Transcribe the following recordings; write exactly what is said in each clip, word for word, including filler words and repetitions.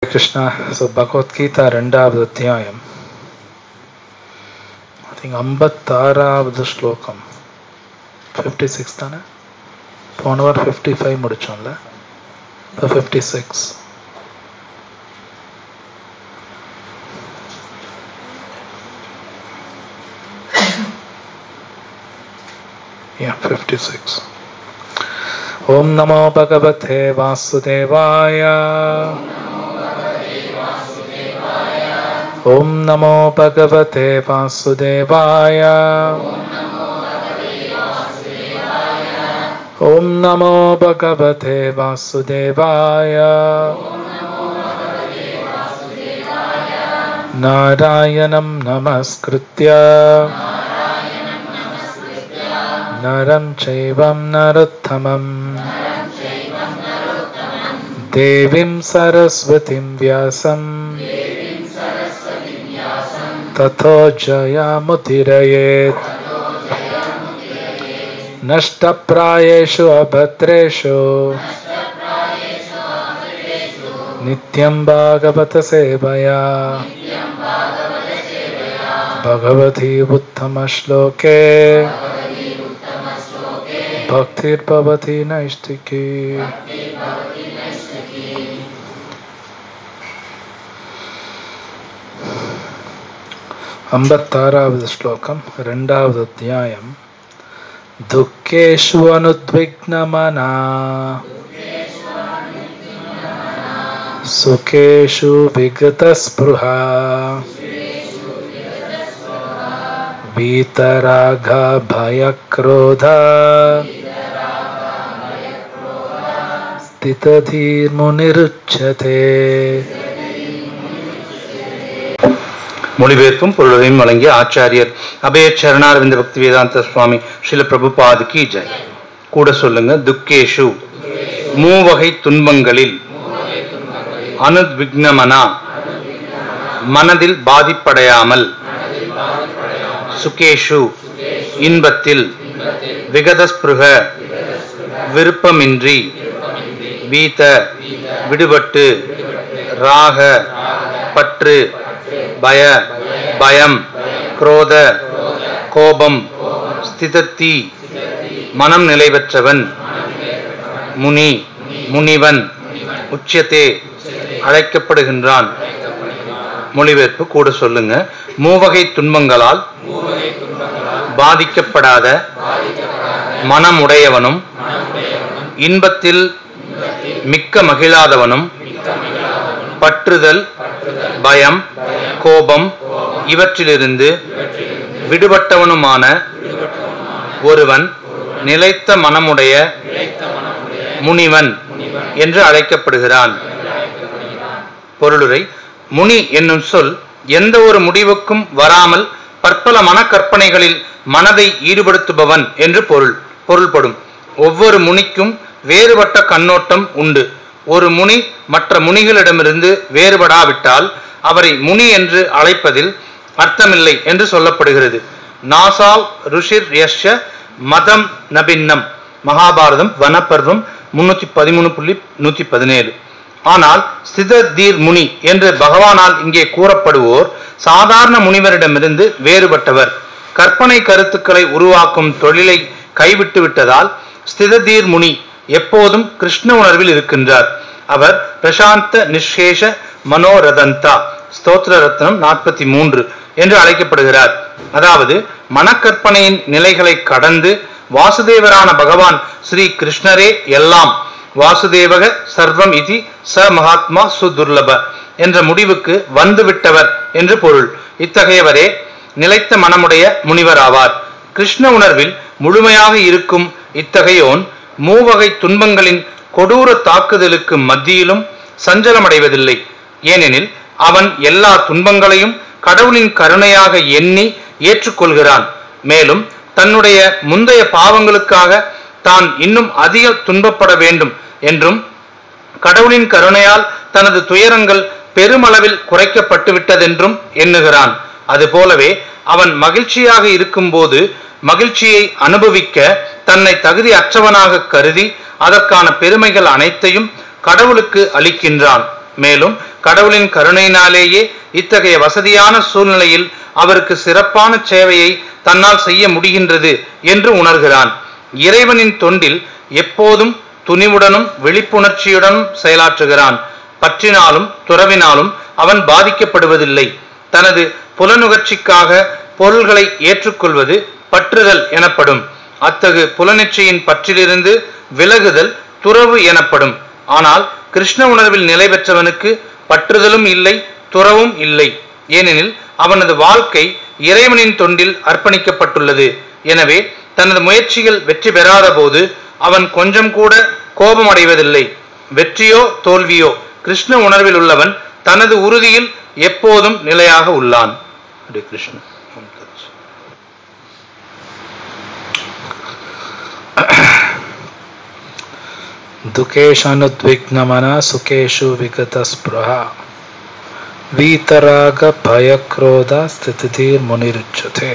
Krishna. So Bhagavad Gita ரெண்டாவது அத்தியாயம் I think ஐம்பத்தாறாவது ஸ்லோகம் fifty-six தானே, போன வாரம் fifty-five முடிச்சோம்ல, இப்போ fifty-six. Yeah, fifty-six. Om Namo Bhagavate Vasudevaya. Om Namo Bhagavate Vasudevaya. Om Namo Bhagavate Vasudevaya. Narayanam Namaskritya Naram Chaivam Narottamam Devim Saraswatim Vyasam Tato Jayamutirayet Nashtaprayeshu Abhatreshu Nityam Bhagavata Sevaya Bhagavati Uttama Shloke Bhaktir Bhavati Naistiki. ஐம்பத்தாறாவது ஸ்லோகம் இரண்டாவது அத்தியாயம். துக்கேஷு அனுத்விக்னமனா சுகேஷு விகதஸ்பృஹா வீதராக பயக்ரோதா ஸ்திததீர் முனிருச்சதே. மொழிபெயர்ப்பும் பொருளையும் வழங்கிய ஆச்சாரியர் அபய சரணாரவிந்த பக்தி வேதாந்த சுவாமி ஸ்ரீல பிரபுபாது கி ஜெய். கூட சொல்லுங்க. துக்கேஷு மூவகை துன்பங்களில், அனுத்விக்னமனா மனதில் பாதிப்படையாமல், சுகேஷு இன்பத்தில், விகதஸ்பிருக விருப்பமின்றி, வீத விடுபட்டு, ராக பற்று, பய பயம், குரோத கோபம், ஸ்திதத்தி மனம் நிலைபெற்றவன், முனி முனிவன், உச்சதே அழைக்கப்படுகின்றான். மொழிபெயர்ப்பு கூட சொல்லுங்க. மூவகை துன்பங்களால் பாதிக்கப்படாத மனமுடையவனும், இன்பத்தில் மிக்க மகிழாதவனும், பற்றுதல், பயம், கோபம் இவற்றிலிருந்து விடுபட்டவனுமான ஒருவன் நிலைத்த மனமுடைய முனிவன் என்று அழைக்கப்படுகிறான். பொருளுரை. முனி என்னும் சொல் எந்த ஒரு முடிவுக்கும் வராமல் பற்பல மனக்கற்பனைகளில் மனதை ஈடுபடுத்துபவன் என்று பொருள் பொருள்படும். ஒவ்வொரு முனிக்கும் வேறுபட்ட கண்ணோட்டம் உண்டு. ஒரு முனி மற்ற முனிகளிடமிருந்து வேறுபடாவிட்டால் அவரை முனி என்று அழைப்பதில் அர்த்தமில்லை என்று சொல்லப்படுகிறது. நாசாவ் ருஷிர் யஷ்ய மதம் நபின்னம். மகாபாரதம் வனப்பர்வம் முன்னூத்தி பதிமூணு புள்ளி நூத்தி பதினேழு. ஆனால் ஸ்திததீர் முனி என்று பகவானால் இங்கே கூறப்படுவோர் சாதாரண முனிவரிடமிருந்து வேறுபட்டவர். கற்பனை கருத்துக்களை உருவாக்கும் தொழிலை கைவிட்டு விட்டதால் ஸ்திததீர் முனி எப்போதும் கிருஷ்ண உணர்வில் இருக்கின்றார். அவர் பிரசாந்த நிஷேஷ மனோரதந்தா ஸ்தோத்திர ரத்னம் நாற்பத்தி மூன்று என்று அழைக்கப்படுகிறார். அதாவது மனக்கற்பனையின் நிலைகளை கடந்து வாசுதேவரான பகவான் ஸ்ரீ கிருஷ்ணரே எல்லாம், வாசுதேவக சர்வம் இதி ச மகாத்மா சுதுர்லப என்ற முடிவுக்கு வந்துவிட்டவர் என்று பொருள். இத்தகையவரே நிலைத்த மனமுடைய முனிவராவார். கிருஷ்ண உணர்வில் முழுமையாக இருக்கும் இத்தகையோன் மூவகை துன்பங்களின் கொடூர தாக்குதலுக்கு மத்தியிலும் சஞ்சலமடைவதில்லை. ஏனெனில் அவன் எல்லா துன்பங்களையும் கடவுளின் கருணையாக எண்ணி ஏற்றுக்கொள்கிறான். மேலும் தன்னுடைய முந்தைய பாவங்களுக்காக தான் இன்னும் அதிக துன்பப்பட வேண்டும் என்றும், கடவுளின் கருணையால் தனது துயரங்கள் பெருமளவில் குறைக்கப்பட்டு விட்டதென்றும் எண்ணுகிறான். அதுபோலவே அவன் மகிழ்ச்சியாக இருக்கும் போது மகிழ்ச்சியை அனுபவிக்க தன்னை தகுதி அற்றவனாக கருதி அதற்கான பெருமைகள் அனைத்தையும் கடவுளுக்கு அளிக்கின்றான். மேலும் கடவுளின் கருணையினாலேயே இத்தகைய வசதியான சூழ்நிலையில் அவருக்கு சிறப்பான சேவையை தன்னால் செய்ய முடிகின்றது என்று உணர்கிறான். இறைவனின் தொண்டில் எப்போதும் துணிவுடனும் விழிப்புணர்ச்சியுடனும் செயலாற்றுகிறான். பற்றினாலும் துறவினாலும் அவன் பாதிக்கப்படுவதில்லை. தனது புலனுகர்ச்சிக்காக பொருள்களை ஏற்றுக்கொள்வது பற்றுதல் எனப்படும். அத்தகு புலனிச்சையின் பற்றிலிருந்து விலகுதல் துறவு எனப்படும். ஆனால் கிருஷ்ண உணர்வில் நிலை பெற்றவனுக்கு பற்றுதலும் இல்லை, துறவும் இல்லை. ஏனெனில் அவனது வாழ்க்கை இறைவனின் தொண்டில் அர்ப்பணிக்கப்பட்டுள்ளது. எனவே தனது முயற்சிகள் வெற்றி பெறாத போது அவன் கொஞ்சம் கூட கோபம் அடைவதில்லை. வெற்றியோ தோல்வியோ கிருஷ்ண உணர்வில் உள்ளவன் தனது உறுதியில் எப்போதும் நிலையாக உள்ளான். ஹரே கிருஷ்ண. दुःखेषानुद्विग्नमना सुखेषु विगतस्पृहा वीतराग भयक्रोध स्थितिर्मुनिरुच्यते.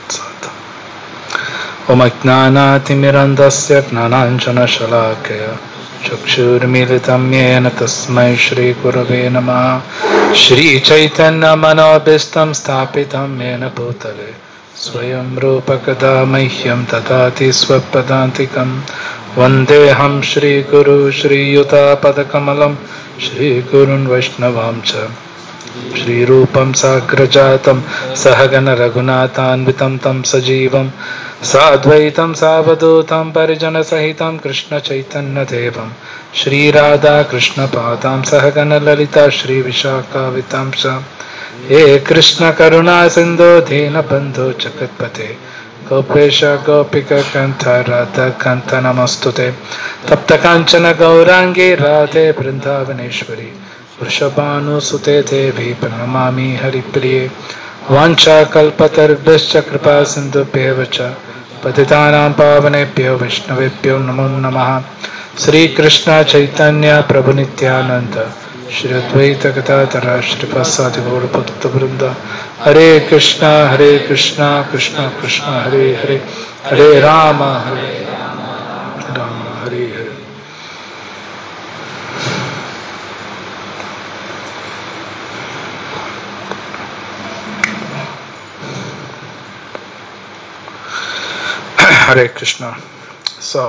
ओम ज्ञानातिमिरन्धस्य ज्ञानाञ्जनशलाकया चक्षुर्मीलितं येन तस्मै श्रीगुरवे नमः. श्रीचैतन्यमनोभीष्टं स्थापितं येन भूतले स्वयं रूपकदा मह्यं ददाति स्वपदान्तिकं. वन्देऽहं श्रीगुरु श्रीयुतापदकमलं श्रीगुरुन् वैष्णवां च श्रीरूपं साग्रजातं सहगण रघुनाथान्वितं तं सजीवं साद्वैतं सावधूतं परिजनसहितं कृष्णचैतन्यदेवं श्रीराधा कृष्णपादां सहगण ललिता श्रीविशाखावितां च. हे कृष्ण करुणा सिन्धो दीनबन्धो जगत्पते गोपेश गोपिका कान्त राधा कान्त नमस्तुते. तप्त काञ्चन गौरांगी राधे वृन्दावनेश्वरी वृषभानुसुते देवी प्रणमामि हरिप्रिये. वाञ्छाकल्पतरुभ्यश्च कृपा सिन्धुभ्येव च पतितानां पावनेभ्यो वैष्णवेभ्यो नमो नमः. श्रीकृष्ण चैतन्य प्रभु नित्यानन्द श्री अद्वैत गदाधर श्रीवासादि गौर भक्तवृंद. हरे कृष्णा हरे कृष्णा कृष्णा कृष्णा हरे हरे हरे राम हरे राम हरे हरे. हरे कृष्णा. सो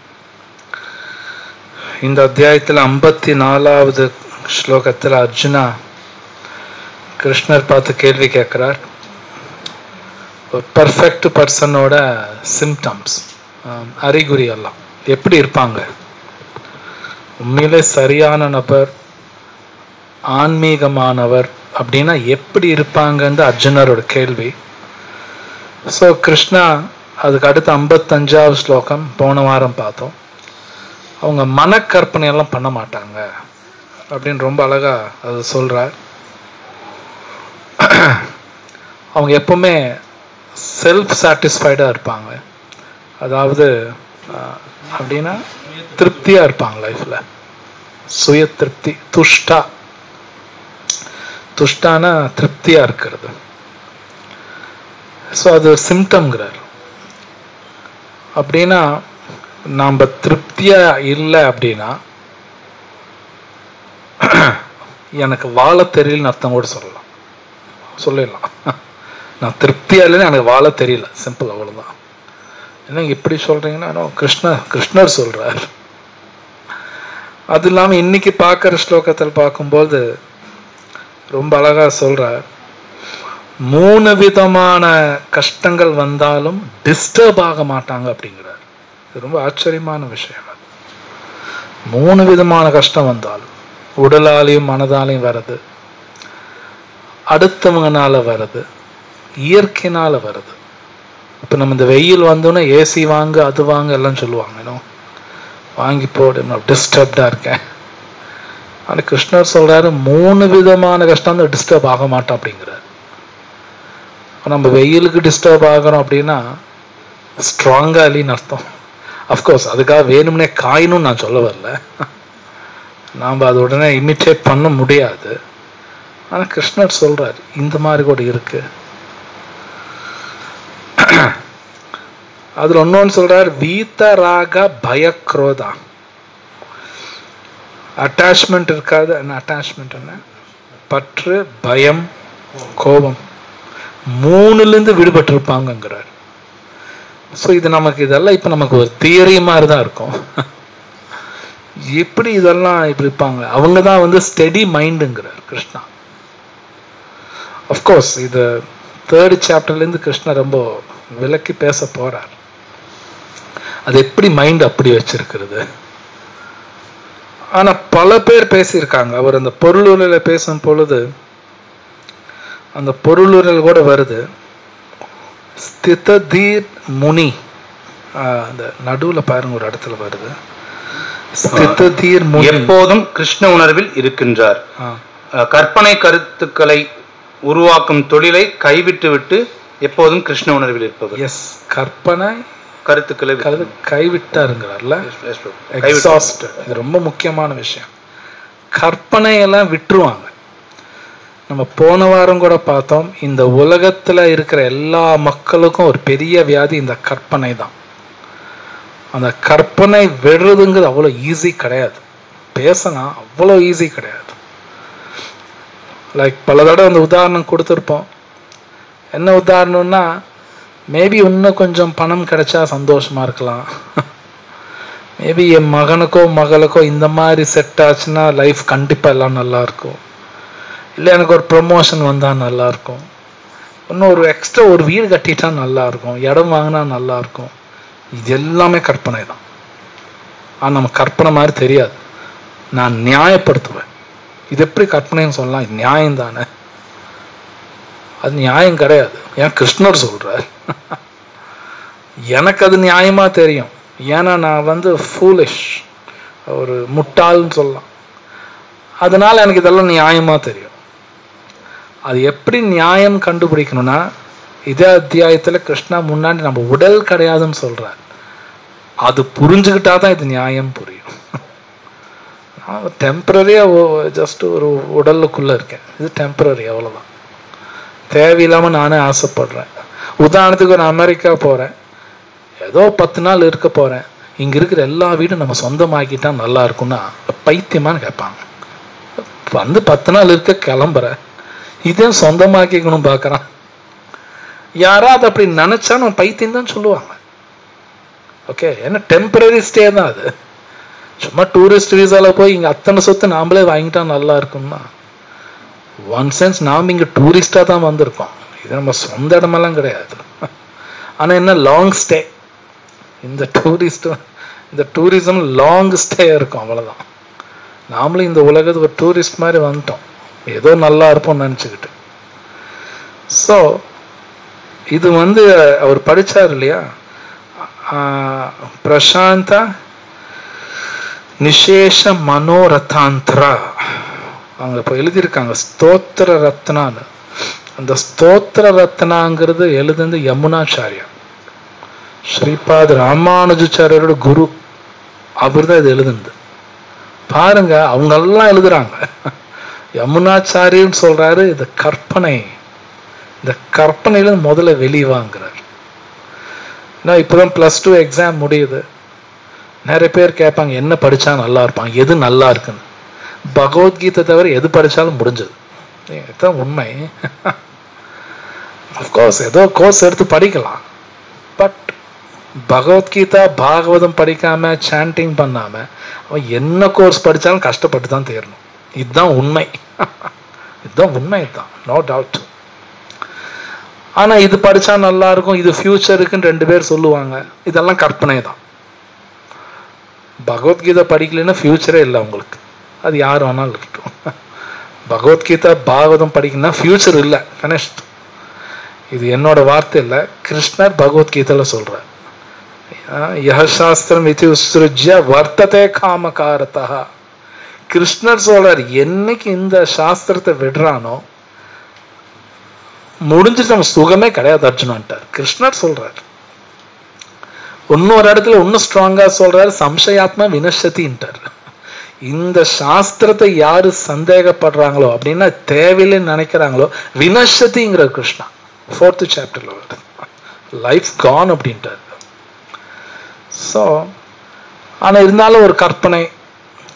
இந்த அத்தியாயத்தில் ஐம்பத்தி நாலாவது ஸ்லோகத்தில் அர்ஜுனா கிருஷ்ணர் பார்த்து கேள்வி கேட்கிறார். ஒரு பர்ஃபெக்ட் பர்சனோட சிம்டம்ஸ், அறிகுறி எல்லாம் எப்படி இருப்பாங்க, உண்மையிலே சரியான நபர் ஆன்மீகமானவர் அப்படின்னா எப்படி இருப்பாங்கன்னு அர்ஜுனரோட கேள்வி. ஸோ கிருஷ்ணா அதுக்கு அடுத்து ஐம்பத்தஞ்சாவது ஸ்லோகம் போன வாரம் பார்த்தோம். அவங்க மனக்கற்பனை எல்லாம் பண்ண மாட்டாங்க அப்படின்னு ரொம்ப அழகா அது சொல்றார். அவங்க எப்பவுமே செல்ஃப் சாட்டிஸ்ஃபைடா இருப்பாங்க. அதாவது அப்படின்னா திருப்தியா இருப்பாங்க லைஃப்ல, சுய திருப்தி, துஷ்டா. துஷ்டானா திருப்தியா இருக்கிறது. ஸோ அது சிம்டம்ங்கிறார். அப்படின்னா நாம் திருப்தியா இல்லை அப்படின்னா எனக்கு வாழ தெரியலன்னு அர்த்தம் கூட சொல்லலாம் சொல்லிடலாம். நான் திருப்தியா இல்லைன்னு எனக்கு வாழ தெரியல, சிம்பிள், அவ்வளவுதான். என்ன இப்படி சொல்றீங்கன்னா கிருஷ்ண கிருஷ்ணர் சொல்றார். அது இல்லாம இன்னைக்கு பார்க்கிற ஸ்லோகத்தில் பார்க்கும்போது ரொம்ப அழகா சொல்றார். மூணு விதமான கஷ்டங்கள் வந்தாலும் டிஸ்டர்ப் ஆக மாட்டாங்க அப்படிங்கிறார். ரொம்ப ஆச்சரியமான விஷயம். அது மூணு விதமான கஷ்டம் வந்தாலும், உடலாலையும் மனதாலையும் வர்றது, அடுத்தவங்கனால வர்றது, இயற்கையினால வருது. இப்ப நம்ம இந்த வெயில் வந்தோன்னா ஏசி வாங்க அது வாங்க எல்லாம் சொல்லுவாங்க, வாங்கி போடு, டிஸ்டர்ப்டா இருக்கேன். ஆனா கிருஷ்ணர் சொல்றாரு மூணு விதமான கஷ்டம் தான் டிஸ்டர்ப் ஆக மாட்டோம் அப்படிங்கிறார். நம்ம வெயிலுக்கு டிஸ்டர்ப் ஆகிறோம் அப்படின்னா ஸ்ட்ராங்கா இல்லைன்னு அர்த்தம். அஃப்கோர்ஸ் அதுக்காக வேணும்னே காயணும்னு நான் சொல்ல வரல, நாம் அது உடனே இமிட்டேட் பண்ண முடியாது. ஆனா கிருஷ்ணர் சொல்றாரு இந்த மாதிரி கூட இருக்கு. அதுல ஒன்னொன்னு சொல்றாரு, வீத்தராக பயக்ரோதா. அட்டாச்மெண்ட் இருக்காது. என்ன அட்டாச்மெண்ட்? என்ன? பற்று, பயம், கோபம், மூணுல இருந்து விடுபட்டு இருப்பாங்கிறார். ஸோ இது நமக்கு இதெல்லாம் இப்ப நமக்கு ஒரு தியரி மாதிரி தான் இருக்கும். எப்படி இதெல்லாம் இப்படி இருப்பாங்க? அவங்க தான் வந்து ஸ்டெடி மைண்டுங்கிறார் கிருஷ்ணா. அஃப்கோர்ஸ் இது தேர்ட் சாப்டர்ல இருந்து கிருஷ்ணா ரொம்ப விளக்கி பேச போறார். அது எப்படி மைண்ட் அப்படி வச்சிருக்கிறது. ஆனா பல பேர் பேசியிருக்காங்க. அவர் அந்த பொருளுரையில பேசும் பொழுது அந்த பொருளுரையில் கூட வருது, ஸ்திததீர் முனி, அந்த நடுவுல பாருங்க ஒரு இடத்துல வருது, ஸ்திததீர் முனி எப்போதும் கிருஷ்ண உணர்வில் இருக்கின்றார். கற்பனை கருத்துக்களை உருவாக்கும் தொழிலை கைவிட்டு விட்டு எப்போதும் கிருஷ்ண உணர்வில் இருப்பவர். எஸ், கற்பனை கருத்துக்களை கைவிட்டாருங்கிறார்ல. இது ரொம்ப முக்கியமான விஷயம். கற்பனை எல்லாம் விட்டுருவாங்க. நம்ம போன வாரம் கூட பார்த்தோம், இந்த உலகத்துல இருக்கிற எல்லா மக்களுக்கும் ஒரு பெரிய வியாதி இந்த கற்பனை தான். அந்த கற்பனை விடுறதுங்கிறது அவ்வளோ ஈஸி கிடையாது. பேசலாம், அவ்வளோ ஈஸி கிடையாது. லைக் பல தடவை அந்த உதாரணம் கொடுத்துருப்போம். என்ன உதாரணம்னா, மேபி இன்னும் கொஞ்சம் பணம் கிடைச்சா சந்தோஷமா இருக்கலாம். மேபி என் மகனுக்கோ மகளுக்கோ இந்த மாதிரி செட் ஆச்சுன்னா லைஃப் கண்டிப்பா எல்லாம் நல்லா இருக்கும். இல்லை எனக்கு ஒரு ப்ரொமோஷன் வந்தா நல்லா இருக்கும். இன்னும் ஒரு எக்ஸ்ட்ரா ஒரு வீடு கட்டிட்டா நல்லா இருக்கும், இடம் வாங்கினா நல்லா இருக்கும். இது எல்லாமே கற்பனை தான். ஆனா நம்ம கற்பனை மாதிரி தெரியாது. நான் நியாயப்படுத்துவேன். இது எப்படி கற்பனைன்னு சொல்லலாம்? இது நியாயம் தானே? அது நியாயம் கிடையாது. ஏன் கிருஷ்ணர் சொல்றார். எனக்கு அது நியாயமா தெரியும். ஏன்னா நான் வந்து ஃபூலிஷ், ஒரு முட்டாள்னு சொல்லலாம். அதனால எனக்கு இதெல்லாம் நியாயமா தெரியும். அது எப்படி நியாயம் கண்டுபிடிக்கணும்னா, இதே அத்தியாயத்துல கிருஷ்ணா முன்னாடி நம்ம உடல் கிடையாதுன்னு சொல்றார். அது புரிஞ்சுக்கிட்டாதான் இது நியாயம் புரியும். நான் டெம்பரரியா ஜஸ்ட் ஒரு உடலுக்குள்ள இருக்கேன், இது டெம்பரரி, அவ்வளவுதான். தேவையில்லாம நானே ஆசைப்படுறேன். உதாரணத்துக்கு நான் அமெரிக்கா போறேன், ஏதோ பத்து நாள் இருக்க போறேன். இங்க இருக்கிற எல்லா வீடும் நம்ம சொந்தமாக்கிட்டா நல்லா இருக்கும்னா பைத்தியமானு கேட்பாங்க. வந்து பத்து நாள் இருக்க கிளம்புற, இதே சொந்தமாக்கிக்கணும் பாக்குறான். யாராவது அப்படி நினைச்சா நம்ம பைத்தியம் தான் சொல்லுவாங்க. ஓகே, ஏன்னா டெம்பரரி ஸ்டே தான் அது. சும்மா டூரிஸ்ட் வீசால போய் இங்க அத்தனை சொத்து நாமளே வாங்கிட்டா நல்லா இருக்கும்னா, ஒன் சென்ஸ் நாம் இங்க டூரிஸ்டா தான் வந்திருக்கோம். இது நம்ம சொந்த இடமெல்லாம் கிடையாது. ஆனா என்ன, லாங் ஸ்டே. இந்த டூரிஸ்ட் இந்த டூரிசம் லாங் ஸ்டே இருக்கும், அவ்வளவுதான். நாமளும் இந்த உலகத்து ஒரு டூரிஸ்ட் மாதிரி வந்துட்டோம், ஏதோ நல்லா இருப்போம் நினைச்சுக்கிட்டு. ஸோ இது வந்து அவர் படிச்சார் இல்லையா, பிரசாந்தா நிசேஷ மனோரதாந்திரா. அவங்க இப்போ எழுதியிருக்காங்க ஸ்தோத்திர ரத்னான்னு. அந்த ஸ்தோத்திர ரத்னாங்கிறது எழுதுந்து யமுனாச்சாரியா, ஸ்ரீபாத் ராமானுஜாச்சாரியோட குரு. அவர் தான் இது எழுதுந்து. பாருங்க, அவங்க எல்லாம் எழுதுறாங்க. யமுனாச்சாரியன்னு சொல்றாரு, இது கற்பனை, இந்த கற்பனையில முதல்ல வெளிவாங்கிறார். நான் இப்பதான் பிளஸ் டூ எக்ஸாம் முடியுது. நிறைய பேர் கேட்பாங்க என்ன படிச்சா நல்லா இருப்பாங்க, எது நல்லா இருக்குன்னு. பகவத்கீதை தவிர எது படிச்சாலும் முடிஞ்சது. இதுதான் உண்மை. அஃப்கோர்ஸ் ஏதோ கோர்ஸ் எடுத்து படிக்கலாம், பட் பகவத்கீதா பாகவதம் படிக்காம சாண்டிங் பண்ணாம அவன் என்ன கோர்ஸ் படிச்சாலும் கஷ்டப்பட்டு தான் தேரணும். இதுதான் உண்மை. இதுதான் உண்மை தான், நோ டவுட். ஆனா இது படிச்சா நல்லா இருக்கும், இது ஃபியூச்சருக்குன்னு ரெண்டு பேர் சொல்லுவாங்க. இதெல்லாம் கற்பனை தான். பகவத்கீதை படிக்கலைன்னா ஃபியூச்சரே இல்லை உங்களுக்கு. அது யார் வேணாலும் இருக்கட்டும். பகவத்கீதா பாகவதம் படிக்கணும்னா ஃபியூச்சர் இல்லை, கனெக்ட். இது என்னோட வார்த்தை இல்லை, கிருஷ்ணர் பகவத்கீதையில சொல்ற. யஹ சாஸ்திரம் இது உத்ஸ்ருஜ்ய வர்த்ததே காமகாரதா. கிருஷ்ணர் சொல்றார், என்னைக்கு இந்த சாஸ்திரத்தை விடுறானோ முடிஞ்சிட்டு நம்ம சுகமே கிடையாது அர்ஜுனான்ட்டார். கிருஷ்ணர் சொல்றார். இன்னொரு இடத்துல இன்னும் ஸ்ட்ராங்கா சொல்றாரு, சம்சயாத்மா வினஷதின்ட்டார். இந்த சாஸ்திரத்தை யாரு சந்தேகப்படுறாங்களோ அப்படின்னா தேவையில்லைன்னு நினைக்கிறாங்களோ வினஷதிங்கிற கிருஷ்ணா ஃபோர்த் சாப்டர்ல வருது. லைஃப் கான் அப்படின்ட்டார். ஸோ ஆனா இருந்தாலும் ஒரு கற்பனை,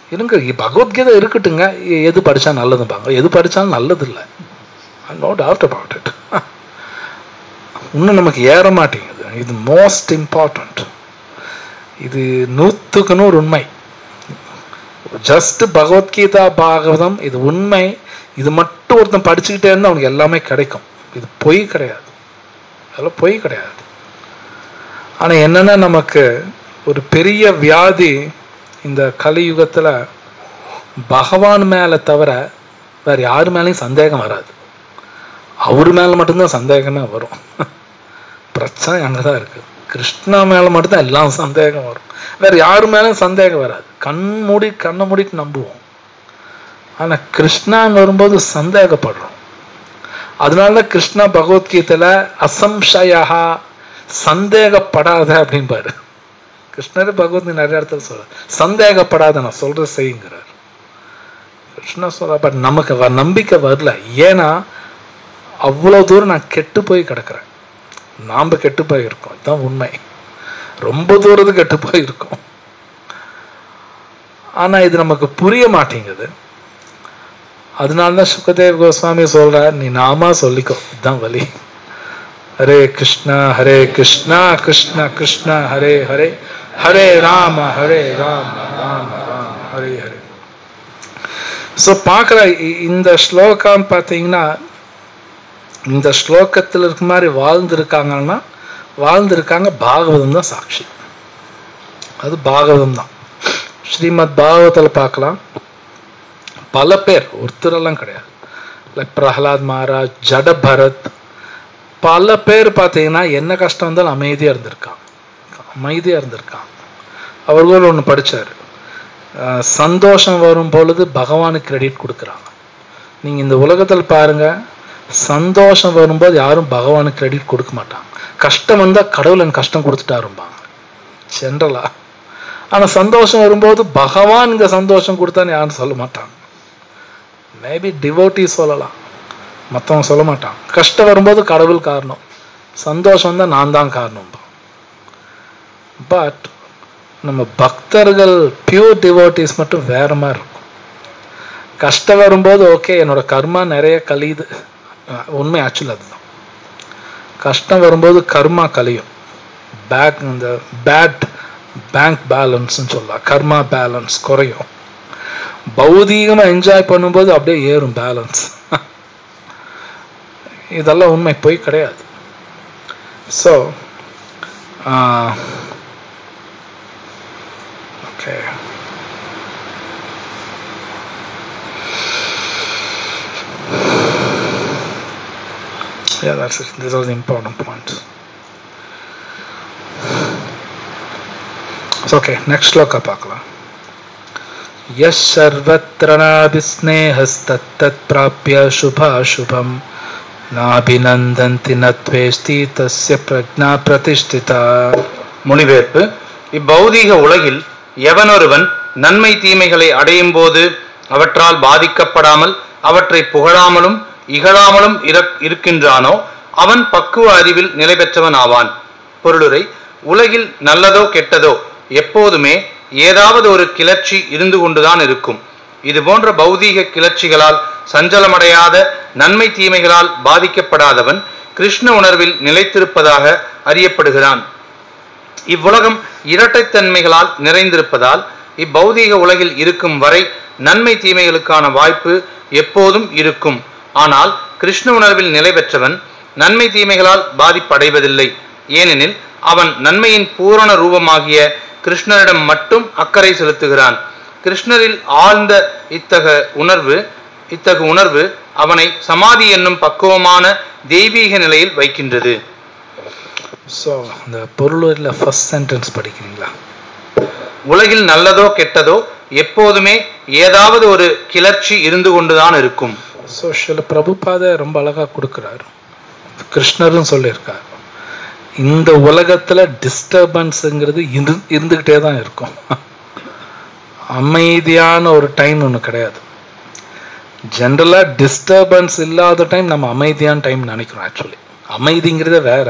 இருங்க, பகவத்கீதை இருக்கட்டுங்க, எது படிச்சா நல்லதுப்பாங்க, எது படிச்சாலும் நல்லது இல்லை, நோ டவுட் அபவுட் இட். இன்னும் நமக்கு ஏற மாட்டேங்குது. இது மோஸ்ட் இம்பார்ட்டன்ட். இது நூத்துக்கு நூறு உண்மை. ஜஸ்ட் பகவத்கீதா பாகவதம் இது உண்மை. இது மட்டும் ஒருத்தன் படிச்சுக்கிட்டே இருந்தா அவனுக்கு எல்லாமே கிடைக்கும். இது பொய் கிடையாது, அதெல்லாம் பொய் கிடையாது. ஆனா என்னன்னா, நமக்கு ஒரு பெரிய வியாதி இந்த கலியுகத்துல, பகவான் மேல தவிர வேற யாரு மேலேயும் சந்தேகம் வராது. அவரு மேல மட்டும்தான் சந்தேகமே வரும். பிரச்சனை அங்கதான் இருக்கு. கிருஷ்ணா மேல மட்டும்தான் எல்லாம் சந்தேகம் வரும், வேற யாரு மேலும் சந்தேகம் வராது. கண் மூடி கண்ணை மூடிட்டு நம்புவோம். ஆனா கிருஷ்ணான்னு வரும்போது சந்தேகப்படுறோம். அதனால கிருஷ்ணா பகவத்கீதையில அசம்சயா, சந்தேகப்படாத அப்படின்பாரு. கிருஷ்ணர் பகவத்கீதை நிறைய இடத்துல சொல்ற, சந்தேகப்படாத, நான் சொல்ற செய்யுங்கிறார். கிருஷ்ணா சொல்ற, பட் நமக்கு நம்பிக்கை வரல. ஏன்னா அவ்வளவு தூரம் நான் கெட்டு போய் கிடக்குறேன். நாம கெட்டு போயிருக்கோம், இதுதான் உண்மை. ரொம்ப தூரத்துக்கு கெட்டு போயிருக்கோம். ஆனா இது நமக்கு புரிய மாட்டேங்குது. அதனாலதான் சுகதேவ் கோஸ்வாமி சொல்ற, நீ நாமா சொல்லிக்கோ, இதுதான் வழி. ஹரே கிருஷ்ணா ஹரே கிருஷ்ணா கிருஷ்ணா கிருஷ்ணா ஹரே ஹரே, ஹரே ராம ஹரே ராம ராம ராம ஹரே ஹரே. ஸோ பார்க்குற இந்த ஸ்லோகம் பார்த்தீங்கன்னா, இந்த ஸ்லோகத்தில் இருக்க மாதிரி வாழ்ந்திருக்காங்கன்னா வாழ்ந்திருக்காங்க. பாகவதம் தான் சாட்சி. அது பாகவதம் தான். ஸ்ரீமத் பாகவத்தில் பார்க்கலாம், பல பேர், ஒருத்தரெல்லாம் கிடையாது. லைக் பிரஹ்லாத் மகாராஜ், ஜட பரத், பல பேர் பார்த்தீங்கன்னா என்ன கஷ்டம் இருந்தாலும் அமைதியாக இருந்திருக்காங்க, அமைதியாக இருந்திருக்காங்க. அவர்கள் ஒன்று படித்தார், சந்தோஷம் வரும் பொழுது பகவானுக்கு கிரெடிட் கொடுக்குறாங்க. நீங்கள் இந்த உலகத்தில் பாருங்க, சந்தோஷம் வரும்போது யாரும் பகவானுக்கு கிரெடிட் கொடுக்க மாட்டாங்க. கஷ்டம் வந்தால் கடவுள் எனக்கு கஷ்டம் கொடுத்துட்டாருப்பாங்க ஜென்ரலா. ஆனால் சந்தோஷம் வரும்போது பகவான் இங்கே சந்தோஷம் கொடுத்தான்னு யாரும் சொல்ல மாட்டாங்க. மேபி டிவோட்டி சொல்லலாம், மற்றவங்க சொல்ல மாட்டாங்க. கஷ்டம் வரும்போது கடவுள் காரணம், சந்தோஷம் தான் நான் தான் காரணம். பட் நம்ம பக்தர்கள், பியூர் டிவோட்டிஸ் மட்டும் வேற மாதிரி இருக்கும். கஷ்டம் வரும்போது ஓகே, என்னோட கர்மா நிறைய கழியுது, உண்மை ஆக்சுவல் அதுதான். கஷ்டம் வரும்போது கர்மா கழியும், பேக் இந்த பேட் பேங்க் பேலன்ஸ்ன்னு சொல்லலாம், கர்மா பேலன்ஸ் குறையும். பௌதீகமா என்ஜாய் பண்ணும்போது அப்படியே ஏறும் பேலன்ஸ். இதெல்லாம் உண்மை, போய் கிடையாது. So okay, yeah, that's it. These are the important points. So, okay, next sloka paakalam. Yash sarvatra nabhisnehastat prapya shubha shubham nabhinandanti natvesti tasya prajna pratishtita. மொழிபெயர்ப்பு. இப்பௌதீக உலகில் எவனொருவன் நன்மை தீமைகளை அடையும் போது அவற்றால் பாதிக்கப்படாமல் அவற்றை புகழாமலும் இகழாமலும் இருக்கின்றானோ அவன் பக்குவ அறிவில் நிலை பெற்றவன் ஆவான். பொருளுரை. உலகில் நல்லதோ கெட்டதோ எப்போதுமே ஏதாவது ஒரு கிளர்ச்சி இருந்து கொண்டுதான் இருக்கும். இது போன்ற பௌதீக கிளர்ச்சிகளால் சஞ்சலமடையாத, நன்மை தீமைகளால் பாதிக்கப்படாதவன் கிருஷ்ண உணர்வில் நிலைத்திருப்பதாக அறியப்படுகிறான். இவ்வுலகம் இரட்டைத்தன்மைகளால் நிறைந்திருப்பதால் இப்பௌதீக உலகில் இருக்கும் வரை நன்மை தீமைகளுக்கான வாய்ப்பு எப்போதும் இருக்கும். ஆனால் கிருஷ்ண உணர்வில் நிலை பெற்றவன் நன்மை தீமைகளால் பாதிப்படைவதில்லை. ஏனெனில் அவன் நன்மையின் பூரண ரூபமாகிய கிருஷ்ணரிடம் மட்டும் அக்கறை செலுத்துகிறான். கிருஷ்ணரில் ஆழ்ந்த இத்தக உணர்வு இத்தகு உணர்வு அவனை சமாதி என்னும் பக்குவமான தெய்வீக நிலையில் வைக்கின்றது. ஸோ இந்த பொருளில் ஃபர்ஸ்ட் சென்டென்ஸ் படிக்கிறீங்களா? உலகில் நல்லதோ கெட்டதோ எப்போதுமே ஏதாவது ஒரு கிளர்ச்சி இருந்து கொண்டுதான் இருக்கும். ஸோ சில பிரபுபாத ரொம்ப அழகா கொடுக்குறாரு, கிருஷ்ணரும் சொல்லியிருக்காரு, இந்த உலகத்துல டிஸ்டர்பன்ஸுங்கிறது இரு இருந்துகிட்டே தான் இருக்கும். அமைதியான ஒரு டைம் ஒன்று கிடையாது. ஜென்ரலா டிஸ்டர்பன்ஸ் இல்லாத டைம் நம்ம அமைதியான டைம் நினைக்கிறோம். ஆக்சுவலி அமைதிங்கிறதே வேற,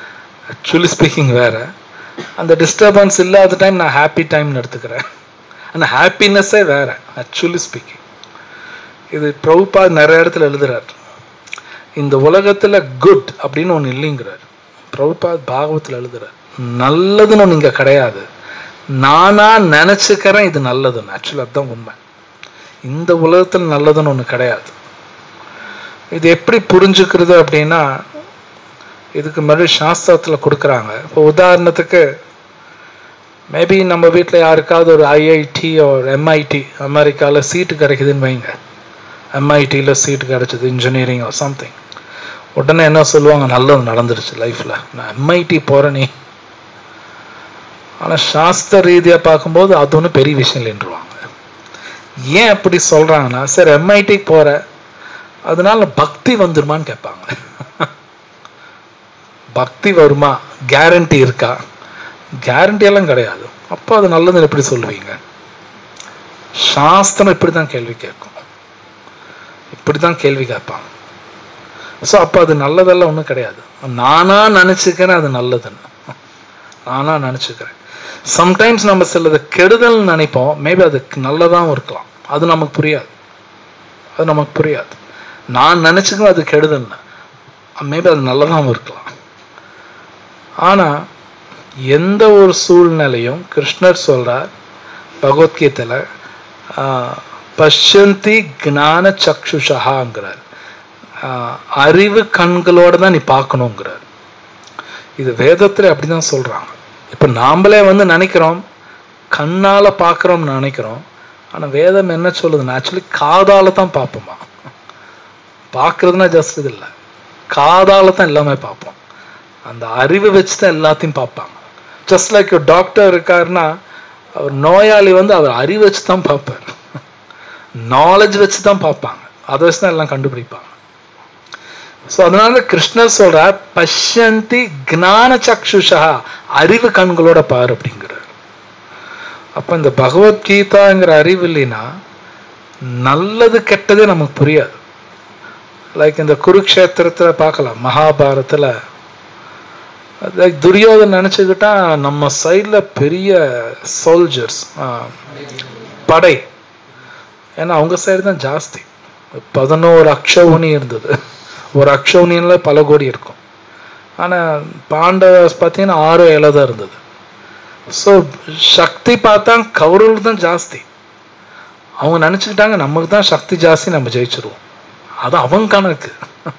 ஆக்சுவலி ஸ்பீக்கிங் வேற. அந்த டிஸ்டர்பன்ஸ் இல்லாத டைம் நான் ஹாப்பி டைம்னு எடுத்துக்கிறேன். ஆனால் ஹாப்பினஸ்ஸே வேற. ஆக்சுவலி ஸ்பீக்கிங், இது பிரபுபாத் நிறைய இடத்துல எழுதுறார். இந்த உலகத்துல குட் அப்படின்னு ஒன்று இல்லைங்கிறார். பிரபுபாத் பாகவத்தில் எழுதுறார், நல்லதுன்னு ஒன்று இங்க கிடையாது, நானா நினைச்சுக்கிறேன் இது நல்லதுன்னு. ஆக்சுவலி அதுதான் உண்மை. இந்த உலகத்தில் நல்லதுன்னு ஒன்று கிடையாது. இது எப்படி புரிஞ்சுக்கிறது அப்படின்னா, இதுக்கு மறுபடியும் சாஸ்திரத்தில் கொடுக்குறாங்க. இப்போ உதாரணத்துக்கு, மேபி நம்ம வீட்டில் யாருக்காவது ஒரு ஐஐடி ஒரு எம்ஐடி அமெரிக்காவில் சீட்டு கிடைக்குதுன்னு வைங்க. எம்ஐடியில் சீட்டு கிடைச்சது, இன்ஜினியரிங் ஆர் சம்திங். உடனே என்ன சொல்லுவாங்க, நல்லது நடந்துருச்சு லைஃப்பில், நான் எம்ஐடி போகிறேனே. ஆனால் சாஸ்திர ரீதியாக பார்க்கும்போது அது ஒன்றும் பெரிய விஷயம் இல்லைன்றுவாங்க. ஏன் அப்படி சொல்கிறாங்கன்னா, சரி எம்ஐடி போகிற அதனால பக்தி வந்துருமான்னு கேட்பாங்க. பக்தி வருமா, கேரண்டி இருக்கா? கேரண்டி எல்லாம் கிடையாது. அப்போ அது நல்லதுன்னு எப்படி சொல்லுவீங்க? சாஸ்திரம் இப்படிதான் கேள்வி கேட்கும், இப்படிதான் கேள்வி கேட்பாங்க. ஸோ அப்போ அது நல்லதெல்லாம் ஒன்றும் கிடையாது. நானா நினைச்சுக்கிறேன் அது நல்லதுன்னு, நானா நினைச்சுக்கிறேன். சம்டைம்ஸ் நம்ம சிலது கெடுதல் நினைப்போம், மேபி அது நல்லதாகவும் இருக்கலாம். அது நமக்கு புரியாது, அது நமக்கு புரியாது. நான் நினைச்சுக்கணும் அது கெடுதல்னு, மேபி அது நல்லதாகவும் இருக்கலாம். ஆனா எந்த ஒரு சூழ்நிலையும் கிருஷ்ணர் சொல்றார் பகவத்கீதையில, பஷ்யந்தி ஞான சக்ஷுஷாங்கிறார். அறிவு கண்களோட தான் நீ பார்க்கணுங்கிறார். இது வேதத்துல அப்படிதான் சொல்றாங்க. இப்ப நாமளே வந்து நினைக்கிறோம் கண்ணால பார்க்கிறோம்னு நினைக்கிறோம். ஆனா வேதம் என்ன சொல்லுதுன்னா, ஆக்சுவலி காதால தான் பார்ப்போமா. பார்க்கறதுனா ஜஸ்ட் இது இல்லை, காதால தான் எல்லாமே பார்ப்போம். அந்த அறிவு வச்சு தான் எல்லாத்தையும் பார்ப்பாங்க. ஜஸ்ட் லைக் ஒரு டாக்டர் இருக்காருன்னா, அவர் நோயாளி வந்து அவர் அறிவு வச்சு தான் பார்ப்பார், நாலேஜ் வச்சு தான் பார்ப்பாங்க, அதை வச்சு தான் எல்லாம் கண்டுபிடிப்பாங்க. ஸோ அதனால கிருஷ்ணர் சொல்றார், பஷ்யந்தி ஞான சக்ஷுஷா, அறிவு கண்களோட பாரு அப்படிங்கிறார். அப்ப இந்த பகவத்கீதாங்கிற அறிவு இல்லைன்னா நல்லது கெட்டதே நமக்கு புரியாது. லைக் இந்த குருக்ஷேத்திரத்துல பார்க்கலாம், மகாபாரதத்துல லைக் துரியோதன் நினைச்சுக்கிட்டா நம்ம சைட்ல பெரிய சோல்ஜர்ஸ், படை. ஏன்னா அவங்க சைடு தான் ஜாஸ்தி. பதினோரு அக்ஷௌனி இருந்தது, ஒரு அக்ஷௌனியில பல கோடி இருக்கும். ஆனா பாண்டவஸ் பார்த்தீங்கன்னா ஆறு ஏழு தான் இருந்தது. ஸோ சக்தி பார்த்தா கௌரவர்கள் தான் ஜாஸ்தி. அவங்க நினைச்சுக்கிட்டாங்க நமக்கு தான் சக்தி ஜாஸ்தி, நம்ம ஜெயிச்சிருவோம். அது அவங்க கணக்கு.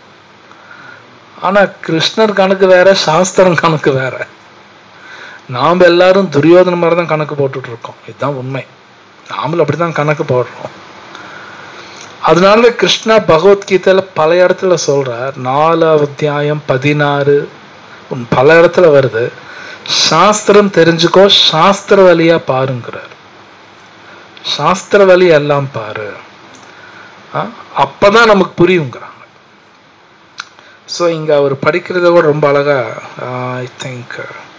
ஆனா கிருஷ்ணர் கணக்கு வேற, சாஸ்திரம் கணக்கு வேற. நாம் எல்லாரும் துரியோதன மாதிரி தான் கணக்கு போட்டுட்டு இருக்கோம். இதுதான் உண்மை. நாமளும் அப்படிதான் கணக்கு போடுறோம். அதனால கிருஷ்ணா பகவத்கீதையில பல இடத்துல சொல்றார், நாலு அத்தியாயம் பதினாறு பல இடத்துல வருது, சாஸ்திரம் தெரிஞ்சுக்கோ, சாஸ்திர வழியா பாருங்கிறார். சாஸ்திர வழி எல்லாம் பாரு, அப்பதான் நமக்கு புரியுங்கிறாங்க. ஸோ இங்க அவர் படிக்கிறத கூட ரொம்ப அழகா, ஐ திங்க்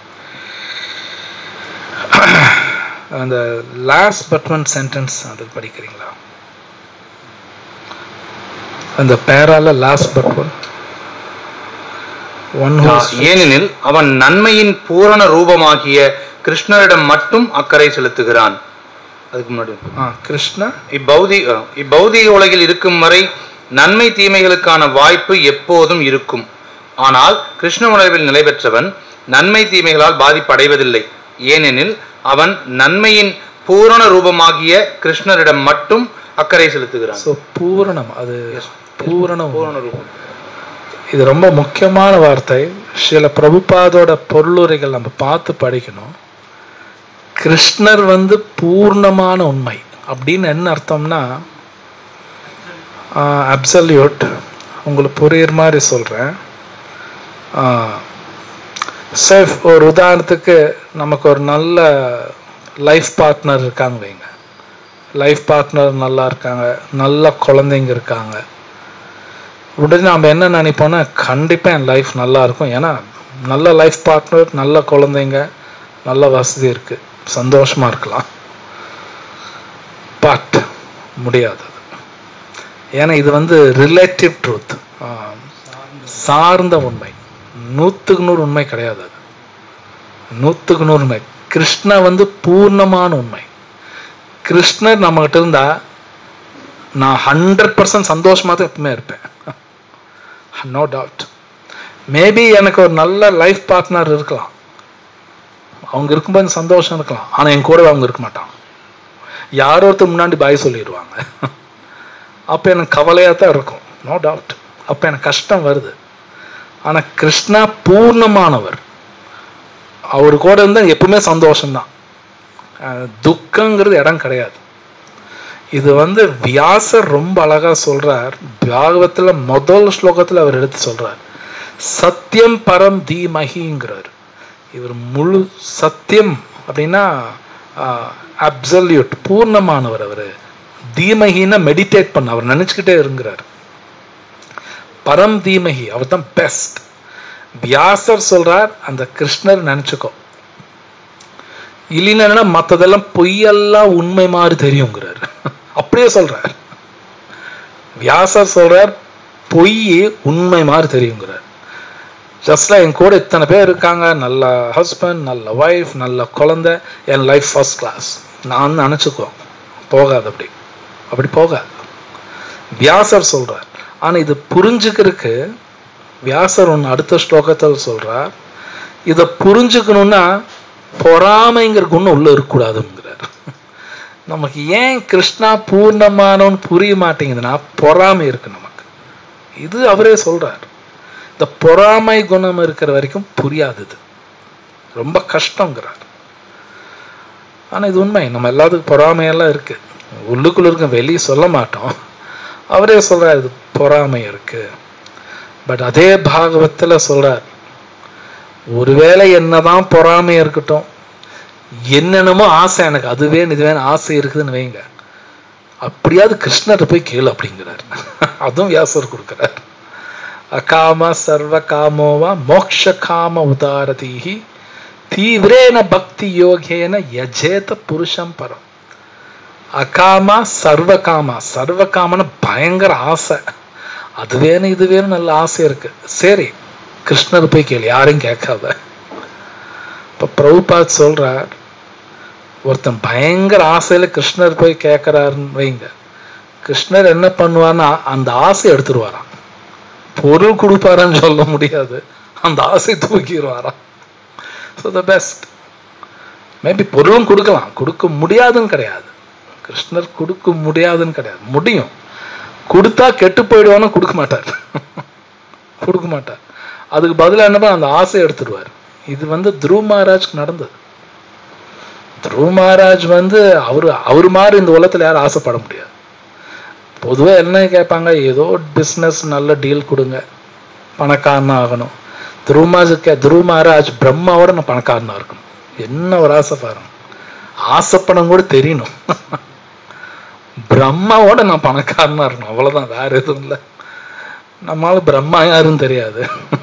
அந்த லாஸ்ட் பட் ஒன் சென்டென்ஸ் அது படிக்கிறீங்களா? அந்த பேரால லாஸ்ட் பட் ஒன் ஒன் ஏனெனில் அவன் நன்மையின் பூரண ரூபமாகிய கிருஷ்ணரிடம் மட்டும் அக்கறை செலுத்துகிறான். அதுக்கு முன்னாடி கிருஷ்ணா இப்பௌதிக இப்பௌதிக உலகில் இருக்கும் வரை நன்மை தீமைகளுக்கான வாய்ப்பு எப்போதும் இருக்கும். ஆனால் கிருஷ்ண உணர்வில் நிலை பெற்றவன் நன்மை தீமைகளால் பாதிப்படைவதில்லை. ஏனெனில் அவன் நன்மையின் பூரண ரூபமாகிய கிருஷ்ணரிடம் மட்டும் அக்கறை செலுத்துகிறான். பூரணம், அது பூரணம், பூரண ரூபம். இது ரொம்ப முக்கியமான வார்த்தை. சில பிரபுபாதோட பொருளுரைகள் நம்ம பார்த்து படிக்கணும். கிருஷ்ணர் வந்து பூர்ணமான உண்மை அப்படின்னு என்ன அர்த்தம்னா, அப்சல்யூட். உங்களுக்கு புரியுற மாதிரி சொல்றேன். சேஃப் ஒரு உதாரணத்துக்கு, நமக்கு ஒரு நல்ல லைஃப் பார்ட்னர் இருக்காங்க வைங்க. லைஃப் பார்ட்னர் நல்லா இருக்காங்க, நல்ல குழந்தைங்க இருக்காங்க. உடனே நம்ம என்ன நினைப்போம்னா, கண்டிப்பாக என் லைஃப் நல்லா இருக்கும், ஏன்னா நல்ல லைஃப் பார்ட்னர், நல்ல குழந்தைங்க, நல்ல வசதி இருக்கு, சந்தோஷமா இருக்கலாம். பட் முடியாது, ஏன்னா இது வந்து ரிலேட்டிவ் ட்ரூத், சார்ந்த உண்மை. நூற்றுக்கு நூறு உண்மை கிடையாது. அது நூற்றுக்கு நூறு உண்மை. கிருஷ்ணா வந்து பூர்ணமான உண்மை. கிருஷ்ணர் நம்ம கிட்ட இருந்தா நான் ஹண்ட்ரட் பர்சன்ட் சந்தோஷமா தான் எப்பவுமே இருப்பேன். No doubt. மேபி எனக்கு ஒரு நல்ல லைஃப் பார்ட்னர் இருக்கலாம், அவங்க இருக்கும்போது சந்தோஷம் இருக்கலாம், ஆனா என் கூட அவங்க இருக்க மாட்டாங்க. யாரோ ஒருத்தர் முன்னாடி பாய் சொல்லிடுவாங்க, அப்ப எனக்கு கவலையா தான் இருக்கும். No doubt. அப்ப எனக்கு கஷ்டம் வருது. ஆனா கிருஷ்ணா பூர்ணமானவர், அவரு கூட இருந்தா எப்பவுமே சந்தோஷம்தான், துக்கங்கிறது இடம் கிடையாது. இது வந்து வியாசர் ரொம்ப அழகா சொல்றார். பாகவத்துல முதல் ஸ்லோகத்துல அவர் எடுத்து சொல்றார், சத்தியம் பரம் தீமகிங்கிறார். இவர் முழு சத்தியம் அப்படின்னா அப்சல்யூட் பூர்ணமானவர். அவரு தீமகின்னா மெடிடேட் பண்ண, அவர் நினைச்சுக்கிட்டே இருங்கிறார். பரம் தீமகி, அவர் தான் பெஸ்ட். வியாசர் சொல்றார் அந்த கிருஷ்ணர் நினைச்சுக்கோ, இல்லைன்னா மற்றதெல்லாம் பொய்யெல்லாம் உண்மை மாதிரி தெரியுங்கிறார். அப்படியே சொல்றார் வியாசர். சொல்றார் பொய் உண்மை மாதிரி தெரியுங்கிறார். ஜஸ்ட்ல என் கூட இத்தனை பேர் இருக்காங்க, நல்ல ஹஸ்பண்ட், நல்ல ஒய்ஃப், நல்ல குழந்தை, என் லைஃப் ஃபர்ஸ்ட் கிளாஸ், நான் நினைச்சுக்கோ. போகாது, அப்படி அப்படி போகாது. வியாசர் சொல்றார். ஆனா இது புரிஞ்சுக்கிறதுக்கு வியாசர் ஒன்று அடுத்த ஸ்லோகத்தில் சொல்றார், இதை புரிஞ்சுக்கணும்னா பொறாமைங்கிற குணம் உள்ள இருக்கக்கூடாதுங்கிறார். நமக்கு ஏன் கிருஷ்ணா பூர்ணமானவன் புரிய மாட்டேங்குதுன்னா பொறாமை இருக்கு நமக்கு. இது அவரே சொல்றார். இந்த பொறாமை குணம் இருக்கிற வரைக்கும் புரியாதது, ரொம்ப கஷ்டங்கிறார். ஆனா இது உண்மை. நம்ம எல்லாத்துக்கும் பொறாமையெல்லாம் இருக்கு, உள்ளுக்குள்ள இருக்க, வெளியே சொல்ல மாட்டோம். அவரே சொல்றார் இது பொறாமை இருக்கு. பட் அதே பாகவத்துல சொல்றார், ஒருவேளை என்னதான் பொறாமை இருக்கட்டும், என்னென்னமோ ஆசை எனக்கு அது வேணும் இது வேணும் ஆசை இருக்குதுன்னு வைங்க, அப்படியாவது கிருஷ்ணரை போய் கேளு அப்படிங்கிறார். அதுவும் வியாசர் கொடுக்கிறார். அகாம சர்வ காமோவா மோக்ஷ காம உதாரதீஹி தீவிரேன பக்தி யோகேன யஜேத புருஷம் பரம். அகாமா சர்வ காமா, சர்வ காமன பயங்கர ஆசை, அது வேணும் இது வேணும் நல்ல ஆசை இருக்கு, சரி கிருஷ்ணர் போய் கேளு, யாரையும் கேட்காத. இப்ப பிரபுபாத் சொல்றார், ஒருத்தன் பயங்கர ஆசையில கிருஷ்ணர் போய் கேட்கிறாருன்னு வைங்க, கிருஷ்ணர் என்ன பண்ணுவார்னா அந்த ஆசை எடுத்துருவாராம். பொருள் கொடுப்பாரான்னு சொல்ல முடியாது, அந்த ஆசை தூக்கிடுவாராம். So the best. மேபி பொருளும் கொடுக்கலாம், கொடுக்க முடியாதுன்னு கிடையாது. கிருஷ்ணர் கொடுக்க முடியாதுன்னு கிடையாது, முடியும். கொடுத்தா கெட்டு போயிடுவான்னு கொடுக்க மாட்டார், கொடுக்க மாட்டார். அதுக்கு பதிலாக என்ன, அந்த ஆசை எடுத்துடுவார். இது வந்து துருவ மகாராஜ்க்கு நடந்தது. துருவ மகாராஜ் வந்து அவரு அவரு மாதிரி இந்த உலகத்துல யாரும் ஆசைப்பட முடியாது. பொதுவா என்ன கேட்பாங்க, ஏதோ பிஸ்னஸ் நல்ல டீல் கொடுங்க, பணக்காரனா ஆகணும். துருவ மகாராஜ் துருவ மகாராஜ் பிரம்மாவோட நான் பணக்காரனா இருக்கணும், என்ன ஒரு ஆசை பாருங்க. ஆசைப்படம் கூட தெரியணும், பிரம்மாவோட நான் பணக்காரனா இருக்கணும், அவ்வளவுதான், வேற எதுவும் இல்லை. நம்மளால பிரம்மா யாருன்னு தெரியாது.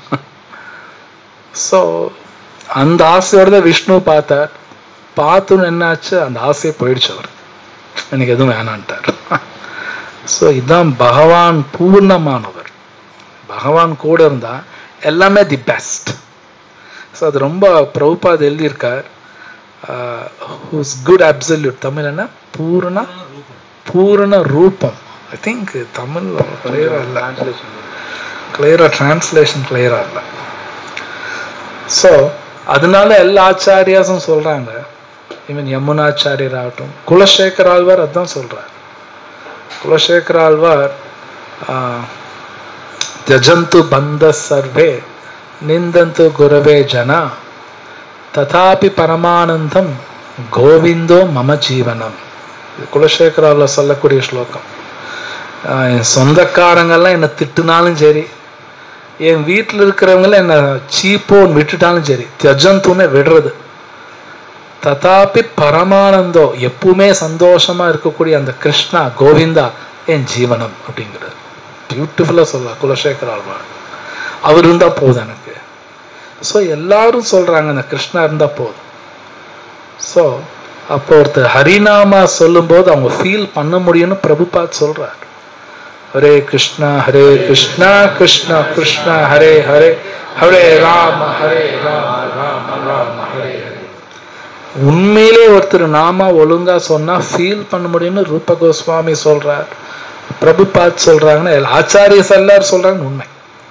ஸோ அந்த ஆசையோட தான் விஷ்ணு பார்த்தார். பார்த்துன்னு என்னாச்சு, அந்த ஆசையை போயிடுச்சு, அவர் எனக்கு எதுவும் வேணான்ட்டார். ஸோ இதுதான் பகவான் பூர்ணமானவர். பகவான் கூட இருந்தா எல்லாமே தி பெஸ்ட். ஸோ அது ரொம்ப பிரபுபாத் எழுதியிருக்கார். ஹூஸ் குட் அப்சல்யூட், தமிழ் என்ன, பூர்ண பூர்ண ரூபம். ஐ திங்க் தமிழ் கிளியரா இல்லை, கிளியரா டிரான்ஸ்லேஷன் கிளியரா இல்லை. ஸோ அதனால எல்லா ஆச்சாரியாசும் சொல்றாங்க, ஈவன் யமுனாச்சாரியர் ஆகட்டும், குலசேகர ஆழ்வார் அதான் சொல்றார். குலசேகர ஆழ்வார் ஜஜந்து பந்த சர்வே நிந்தந்து குரவே ஜனா ததாபி பரமானந்தம் கோவிந்தோ மம ஜீவனம். குலசேகர ஆழ்வார் சொல்லக்கூடிய ஸ்லோகம். என் சொந்தக்காரங்கெல்லாம் என்னை திட்டுனாலும் சரி, என் வீட்டில் இருக்கிறவங்கள என்ன சீப்போன்னு விட்டுட்டாலும் சரி, தியஜந்துன்னு விடுறது. ததாபி பரமானந்தோ, எப்பவுமே சந்தோஷமா இருக்கக்கூடிய அந்த கிருஷ்ணா கோவிந்தா என் ஜீவனம் அப்படிங்கிறது பியூட்டிஃபுல்லா சொல்ல குலசேகர ஆழ்வார். அவர் இருந்தா போதும் எனக்கு. ஸோ எல்லாரும் சொல்றாங்க அந்த கிருஷ்ணா இருந்தா போதும். ஸோ அப்போ ஒருத்தர் ஹரிநாமா சொல்லும் போது அவங்க ஃபீல் பண்ண முடியும்னு பிரபுபாத் சொல்றார். ஹரே கிருஷ்ணா ஹரே கிருஷ்ணா கிருஷ்ணா கிருஷ்ணா ஹரே ஹரே ஹரே ராம ஹரே ராம ராம ராம ஹரே ஹரே. உண்மையிலே ஒருத்தர் நாம ஒழுங்கா சொன்னா ஃபீல் பண்ண முடியும்னு ரூப கோஸ்வாமி சொல்றார், பிரபுபாத் சொல்றாங்கன்னா, ஆச்சாரியஸ் எல்லாரும் சொல்றாங்க உண்மை.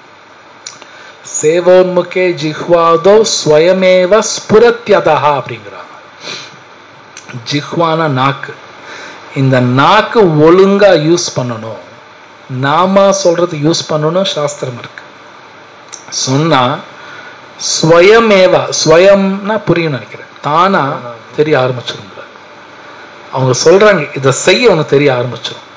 சேவோன்முகே ஜிஹ்வாதோ ஸ்வயமேவ ஸ்புரத்யதா அப்படிங்கிறாங்க. ஜிஹ்வான நாக்கு, இந்த நாக்கு ஒழுங்கா யூஸ் பண்ணணும், நாம சொல்றது யூஸ் பண்ணணும் சாஸ்திரம் இருக்கு. சொன்னா ஸ்வயமேவா, ஸ்வயம்னா புரியும் நினைக்கிறேன், தானா தெரிய ஆரம்பிச்சிருங்க. அவங்க சொல்றாங்க இதை செய்ய உனக்கு தெரிய ஆரம்பிச்சிடும்.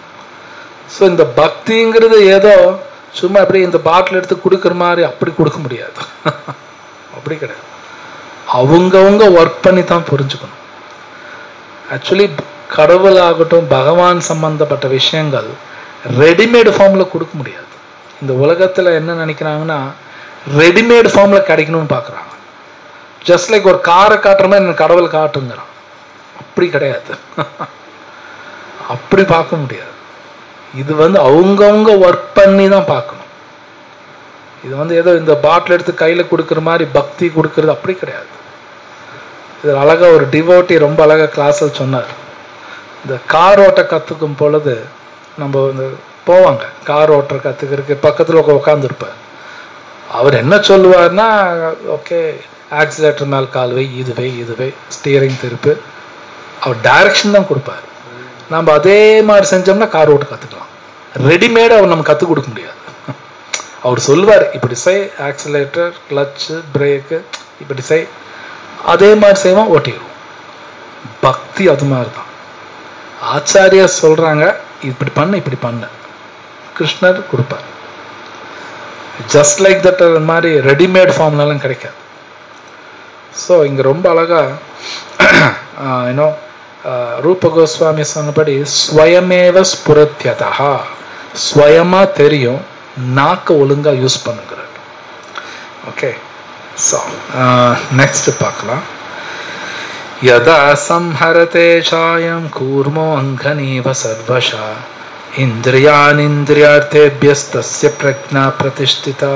ஸோ இந்த பக்திங்கிறது ஏதோ சும்மா அப்படி இந்த பாட்டில் எடுத்து கொடுக்குற மாதிரி அப்படி கொடுக்க முடியாது. அப்படி கிடையாது, அவங்கவுங்க ஒர்க் பண்ணி தான் புரிஞ்சுக்கணும். ஆக்சுவலி கடவுள் ஆகட்டும் பகவான் சம்பந்தப்பட்ட விஷயங்கள் ரெடிமேடு ஃபார்ம்ல கொடுக்க முடியாது. இந்த உலகத்துல என்ன நினைக்கிறாங்கன்னா ரெடிமேடு ஃபார்ம்ல கிடைக்கணும்னு பாக்குறாங்க. ஜஸ்ட் லைக் ஒரு காரை காட்டுற மாதிரி எனக்கு கடவுள் காட்டுங்கிறான். அப்படி கிடையாது, அப்படி பார்க்க முடியாது. இது வந்து அவங்கவுங்க ஒர்க் பண்ணி தான் பார்க்கணும். இது வந்து ஏதோ இந்த பாட்டில் எடுத்து கையில கொடுக்குற மாதிரி பக்தி கொடுக்கறது அப்படி கிடையாது. இது அழகா ஒரு டிவோட்டி ரொம்ப அழகா கிளாஸ்ல சொன்னார். இந்த கார் ஓட்ட கத்துக்கும் பொழுது நம்ம இந்த போவாங்க கார் ஓட்டுற கத்துக்கிறதுக்கு, பக்கத்துல உட்காந்துருப்பார். அவர் என்ன சொல்லுவார்னா, ஓகே ஆக்சிலேட்டர் மேல் கால் வை, இது வை இது வை, ஸ்டியரிங் திருப்பு, அவர் டைரக்ஷன் தான் கொடுப்பார். நம்ம அதே மாதிரி செஞ்சோம்னா கார் ஓட்ட கத்துக்கலாம். ரெடிமேடு அவர் நம்ம கற்றுக் கொடுக்க முடியாது. அவர் சொல்லுவார் இப்படி செய், ஆக்சிலேட்டர் கிளச்சு பிரேக்கு இப்படி செய், அதே மாதிரி செய்வோம், ஓட்டிடுவோம். பக்தி அது மாதிரி தான். ஆச்சாரியா சொல்றாங்க இப்படி பண்ண இப்படி பண்ண, கிருஷ்ணர் கொடுப்பார். ஜஸ்ட் லைக் தட் மாதிரி ரெடிமேட் ஃபார்ம்னாலும் கிடைக்காது. ஸோ இங்க ரொம்ப அழகா யூனோ ரூப கோஸ்வாமி சொன்னபடி ஸ்வயமேவ ஸ்புரத்யதா, ஸ்வயமா தெரியும், நாக்க ஒழுங்கா யூஸ் பண்ணுங்கிறார். ஓகே, ஸோ நெக்ஸ்ட் பார்க்கலாம். யதா சம்ஹரதே சாயம் கூர்மோ அங்கனீவ சர்வஷா இந்திரியானிந்திரியார்த்தேபியஸ்தஸ்ய பிரக்ஞா பிரதிஷ்டிதா.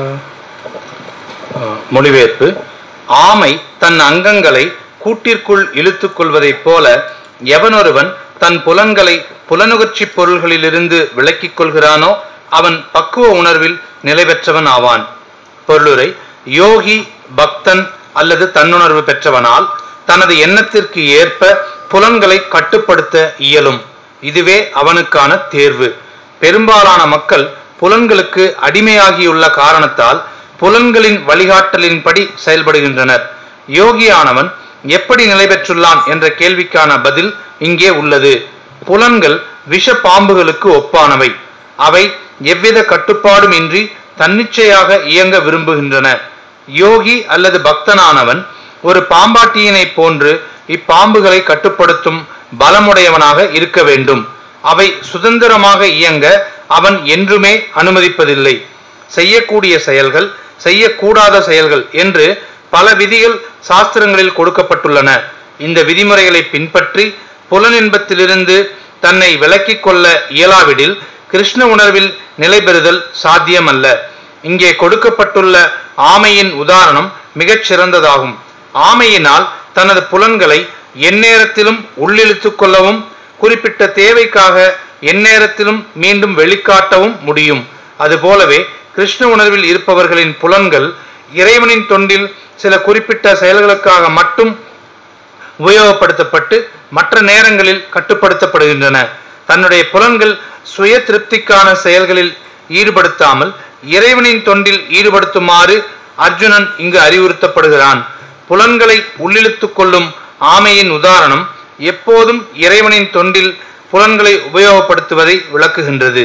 மொழிபெயர்ப்பு: ஆமை தன் அங்கங்களை கூட்டிற்குள் இழுத்துக் கொள்வதைப் போல எவனொருவன் தன் புலன்களை புலனுகர்ச்சி பொருள்களிலிருந்து விலக்கிக் கொள்கிறானோ அவன் பக்குவ உணர்வில் நிலை பெற்றவன் ஆவான். பொருளுரை: யோகி பக்தன் அல்லது தன்னுணர்வு பெற்றவனால் தனது எண்ணத்திற்கு ஏற்ப புலன்களை கட்டுப்படுத்த இயலும். இதுவே அவனுக்கான தேர்வு. பெரும்பாலான மக்கள் புலன்களுக்கு அடிமையாகியுள்ள காரணத்தால் புலன்களின் வழிகாட்டலின்படி செயல்படுகின்றனர். யோகியானவன் எப்படி நிலை பெற்றுள்ளான் என்ற கேள்விக்கான பதில் இங்கே உள்ளது. புலன்கள் விஷ பாம்புகளுக்கு ஒப்பானவை. அவை எவ்வித கட்டுப்பாடும் இன்றி தன்னிச்சையாக இயங்க விரும்புகின்றன. யோகி அல்லது பக்தனானவன் ஒரு பாம்பாட்டியினை போன்று இப்பாம்புகளை கட்டுப்படுத்தும் பலமுடையவனாக இருக்க வேண்டும். அவை சுதந்திரமாக இயங்க அவன் என்றுமே அனுமதிப்பதில்லை. செய்யக்கூடிய செயல்கள், செய்யக்கூடாத செயல்கள் என்று பல விதிகள் சாஸ்திரங்களில் கொடுக்கப்பட்டுள்ளன. இந்த விதிமுறைகளை பின்பற்றி புலனின்பத்திலிருந்து தன்னை விலக்கிக் கொள்ள இயலாவிடில் கிருஷ்ண உணர்வில் நிலை பெறுதல் சாத்தியமல்ல. இங்கே கொடுக்கப்பட்டுள்ள ஆமையின் உதாரணம் மிகச் சிறந்ததாகும். ஆமையினால் தனது புலன்களை எந்நேரத்திலும் உள்ளிழுத்துக் கொள்ளவும் குறிப்பிட்ட தேவைக்காக எந்நேரத்திலும் மீண்டும் வெளிக்காட்டவும் முடியும். அதுபோலவே கிருஷ்ண உணர்வில் இருப்பவர்களின் புலன்கள் இறைவனின் தொண்டில் சில குறிப்பிட்ட செயல்களுக்காக மட்டும் உபயோகப்படுத்தப்பட்டு மற்ற நேரங்களில் கட்டுப்படுத்தப்படுகின்றன. தன்னுடைய புலன்கள் சுய திருப்திக்கான செயல்களில் ஈடுபடுத்தாமல் இறைவனின் தொண்டில் ஈடுபடுத்துமாறு அர்ஜுனன் இங்கு அறிவுறுத்தப்படுகிறான். புலன்களை உள்ளிழுத்துக் கொள்ளும் ஆமையின் உதாரணம் எப்போதும் இறைவனின் தொண்டில் புலன்களை உபயோகப்படுத்துவதை விளக்குகின்றது.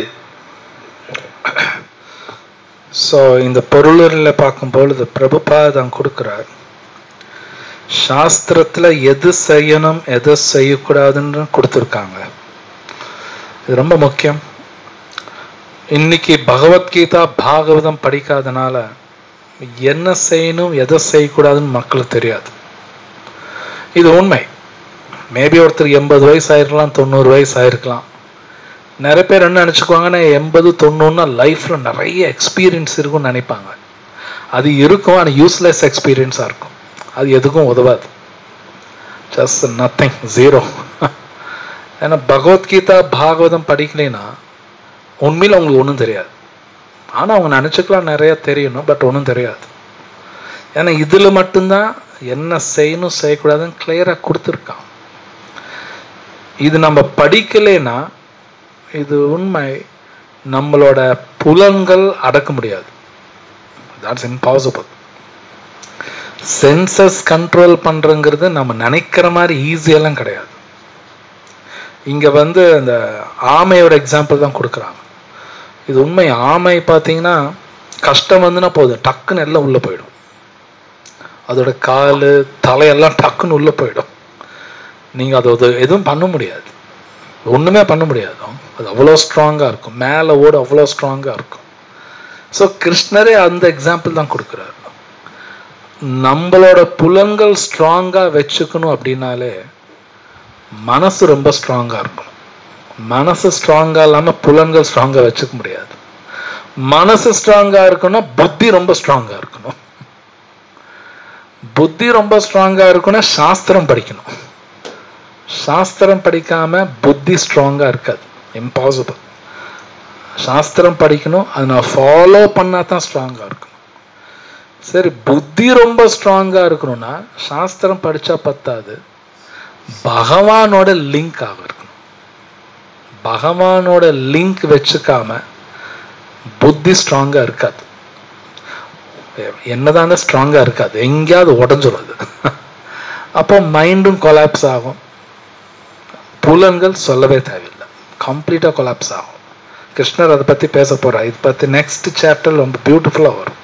ஸோ இந்த பொருளில் பார்க்கும் பொழுது பிரபுபாதம் கொடுக்கிறார். சாஸ்திரத்துல எது செய்யணும் எது செய்யக்கூடாதுன்னு கொடுத்துருக்காங்க. இது ரொம்ப முக்கியம். இன்னைக்கு பகவத்கீதா பாகவதம் படிக்காதனால என்ன செய்யணும் எதை செய்யக்கூடாதுன்னு மக்களுக்கு தெரியாது. இது உண்மை. மேபி ஒருத்தர் எண்பது வயசு ஆயிருக்கலாம், தொண்ணூறு வயசு ஆயிருக்கலாம். நிறைய பேர் என்ன நினைச்சுக்குவாங்கன்னா எண்பது தொண்ணூறுனா லைஃப்ல நிறைய எக்ஸ்பீரியன்ஸ் இருக்கும்னு நினைப்பாங்க. அது இருக்கும், ஆனால் யூஸ்லெஸ் எக்ஸ்பீரியன்ஸா இருக்கும். அது எதுக்கும் உதவாது. Just nothing, zero. ஏன்னா பகவத்கீதா பாகவதம் படிக்கலைன்னா உண்மையில் அவங்களுக்கு ஒன்றும் தெரியாது. ஆனால் அவங்க நினச்சிக்கலாம் நிறைய தெரியணும், பட் ஒன்றும் தெரியாது. ஏன்னா இதில் மட்டும்தான் என்ன செய்யணும் செய்யக்கூடாதுன்னு கிளியராக கொடுத்துருக்கான். இது நம்ம படிக்கலைன்னா இது உண்மை, நம்மளோட புலன்கள் அடக்க முடியாது. That's impossible. சென்சஸ் கண்ட்ரோல் பண்றங்கிறது நம்ம நினைக்கிற மாதிரி ஈஸியெல்லாம் கிடையாது. இங்க வந்து அந்த ஆமையோட எக்ஸாம்பிள் தான் கொடுக்குறாங்க. இது உண்மை. ஆமை பார்த்தீங்கன்னா கஷ்டம் வந்துன்னா போதும், டக்குன்னு எல்லாம் உள்ள போயிடும். அதோட காலு தலையெல்லாம் டக்குன்னு உள்ள போயிடும். நீங்க அதை எதுவும் பண்ண முடியாது, ஒண்ணுமே பண்ண முடியாது. அது அவ்வளோ ஸ்ட்ராங்கா இருக்கும், மேலே ஓட அவ்வளோ ஸ்ட்ராங்கா இருக்கும். ஸோ கிருஷ்ணரே அந்த எக்ஸாம்பிள் தான் கொடுக்குறாரு. நம்மளோட புலன்கள் ஸ்ட்ராங்கா வச்சுக்கணும் அப்படின்னாலே மனசு ரொம்ப ஸ்ட்ராங்கா இருக்கணும். மனசு ஸ்ட்ராங்கா இல்லாம புலன்கள் ஸ்ட்ராங்கா வச்சுக்க முடியாது. மனசு ஸ்ட்ராங்கா இருக்கணும், புத்தி ரொம்ப ஸ்ட்ராங்கா இருக்கணும். புத்தி ரொம்ப ஸ்ட்ராங்கா இருக்குன்னா சாஸ்திரம் படிக்கணும். சாஸ்திரம் படிக்காம புத்தி ஸ்ட்ராங்கா இருக்காது, இம்பாசிபிள். சாஸ்திரம் படிக்கணும், அதை நான் ஃபாலோ பண்ணா தான் ஸ்ட்ராங்கா இருக்கணும். சரி, புத்தி ரொம்ப ஸ்ட்ராங்கா இருக்கணும்னா சாஸ்திரம் படிச்சா பத்தாது, பகவானோட லிங்க் ஆக இருக்கணும். பகவானோட லிங்க் வச்சுக்காம புத்தி ஸ்ட்ராங்கா இருக்காது. என்னதான் ஸ்ட்ராங்கா இருக்காது, எங்கேயாவது உடஞ்சிடும். அப்போ மைண்டும் கொலாப்ஸ் ஆகும். புலன்கள் சொல்லவே தேவையில்லை, கம்ப்ளீட்டா கொலாப்ஸ் ஆகும். கிருஷ்ணர் அதை பத்தி பேச போறார். இதை பத்தி நெக்ஸ்ட் சாப்டர் ரொம்ப பியூட்டிஃபுல்லா வரும்.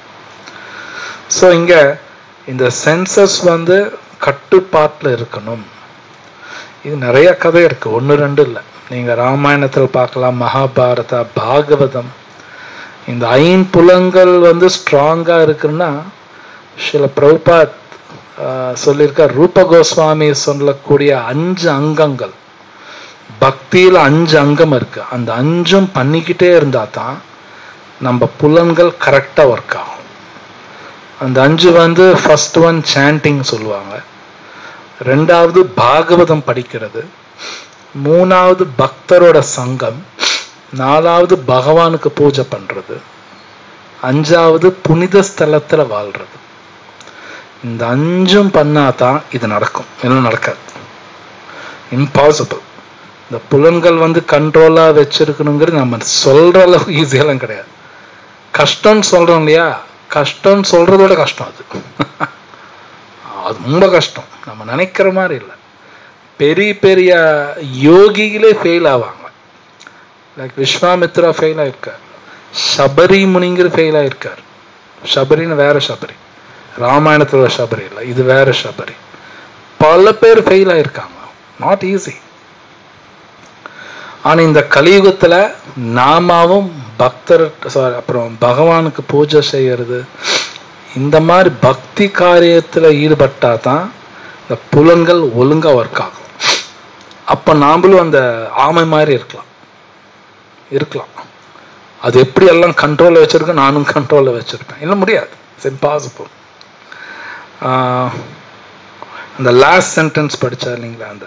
ஸோ இங்க இந்த சென்சஸ் வந்து கட்டுப்பாட்டில் இருக்கணும். இது நிறைய கதை இருக்கு, ஒன்று ரெண்டு இல்லை. நீங்க ராமாயணத்தில் பார்க்கலாம், மகாபாரதா, பாகவதம். இந்த ஐம்புலங்கள் வந்து ஸ்ட்ராங்கா இருக்குன்னா சில பிரபுபாத் சொல்லியிருக்க, ரூப கோஸ்வாமி சொல்லக்கூடிய அஞ்சு அங்கங்கள், பக்தியில் அஞ்சு அங்கம் இருக்கு. அந்த அஞ்சும் பண்ணிக்கிட்டே இருந்தா தான் நம்ம புலன்கள் கரெக்டா ஒர்க் ஆகும். அந்த அஞ்சு வந்து ஃபர்ஸ்ட் ஒன் சாண்டிங் சொல்லுவாங்க, ரெண்டாவது பாகவதம் படிக்கிறது, மூணாவது பக்தரோட சங்கம், நாலாவது பகவானுக்கு பூஜை பண்றது, அஞ்சாவது புனித ஸ்தலத்துல வாழ்றது. இந்த அஞ்சும் பண்ணாதான் இது நடக்கும், இன்னும் நடக்காது, இம்பாசிபிள். இந்த புலன்கள் வந்து கண்ட்ரோலா வச்சிருக்கணுங்கிறது நம்ம சொல்ற அளவுக்கு ஈஸியெல்லாம் கிடையாது. கஷ்டம்னு சொல்றோம் இல்லையா, கஷ்டம் சொல்றதோட கஷ்டம் அது. அது ரொம்ப கஷ்டம், நம்ம நினைக்கிற மாதிரி இல்லை. பெரிய பெரிய யோகிகளே ஃபெயில் ஆவாங்க. லைக் விஸ்வாமித்ரா ஃபெயில் ஆயிருக்கார், சபரி முனிங்கிற ஃபெயில் ஆயிருக்கார். சபரின்னு வேற சபரி, ராமாயணத்துல சபரி இல்லை, இது வேற சபரி. பல பேர் ஃபெயில் ஆயிருக்காங்க, நாட் ஈஸி. ஆனா இந்த கலியுகத்துல நாமாவும் பக்தர் சாரி அப்புறம் பகவானுக்கு பூஜை செய்யறது, இந்த மாதிரி பக்தி காரியத்துல ஈடுபட்டா தான் இந்த புலன்கள் ஒழுங்கா ஒர்க் ஆகும். அப்ப நாமளும் அந்த ஆமை மாதிரி இருக்கலாம் இருக்கலாம் அது எப்படி எல்லாம் கண்ட்ரோல்ல வச்சிருக்க, நானும் கண்ட்ரோல்ல வச்சிருப்பேன், இல்லை முடியாது, இட்ஸ் இம்பாசிபிள். அந்த லாஸ்ட் சென்டென்ஸ் படிச்சா இல்லைங்களா, அந்த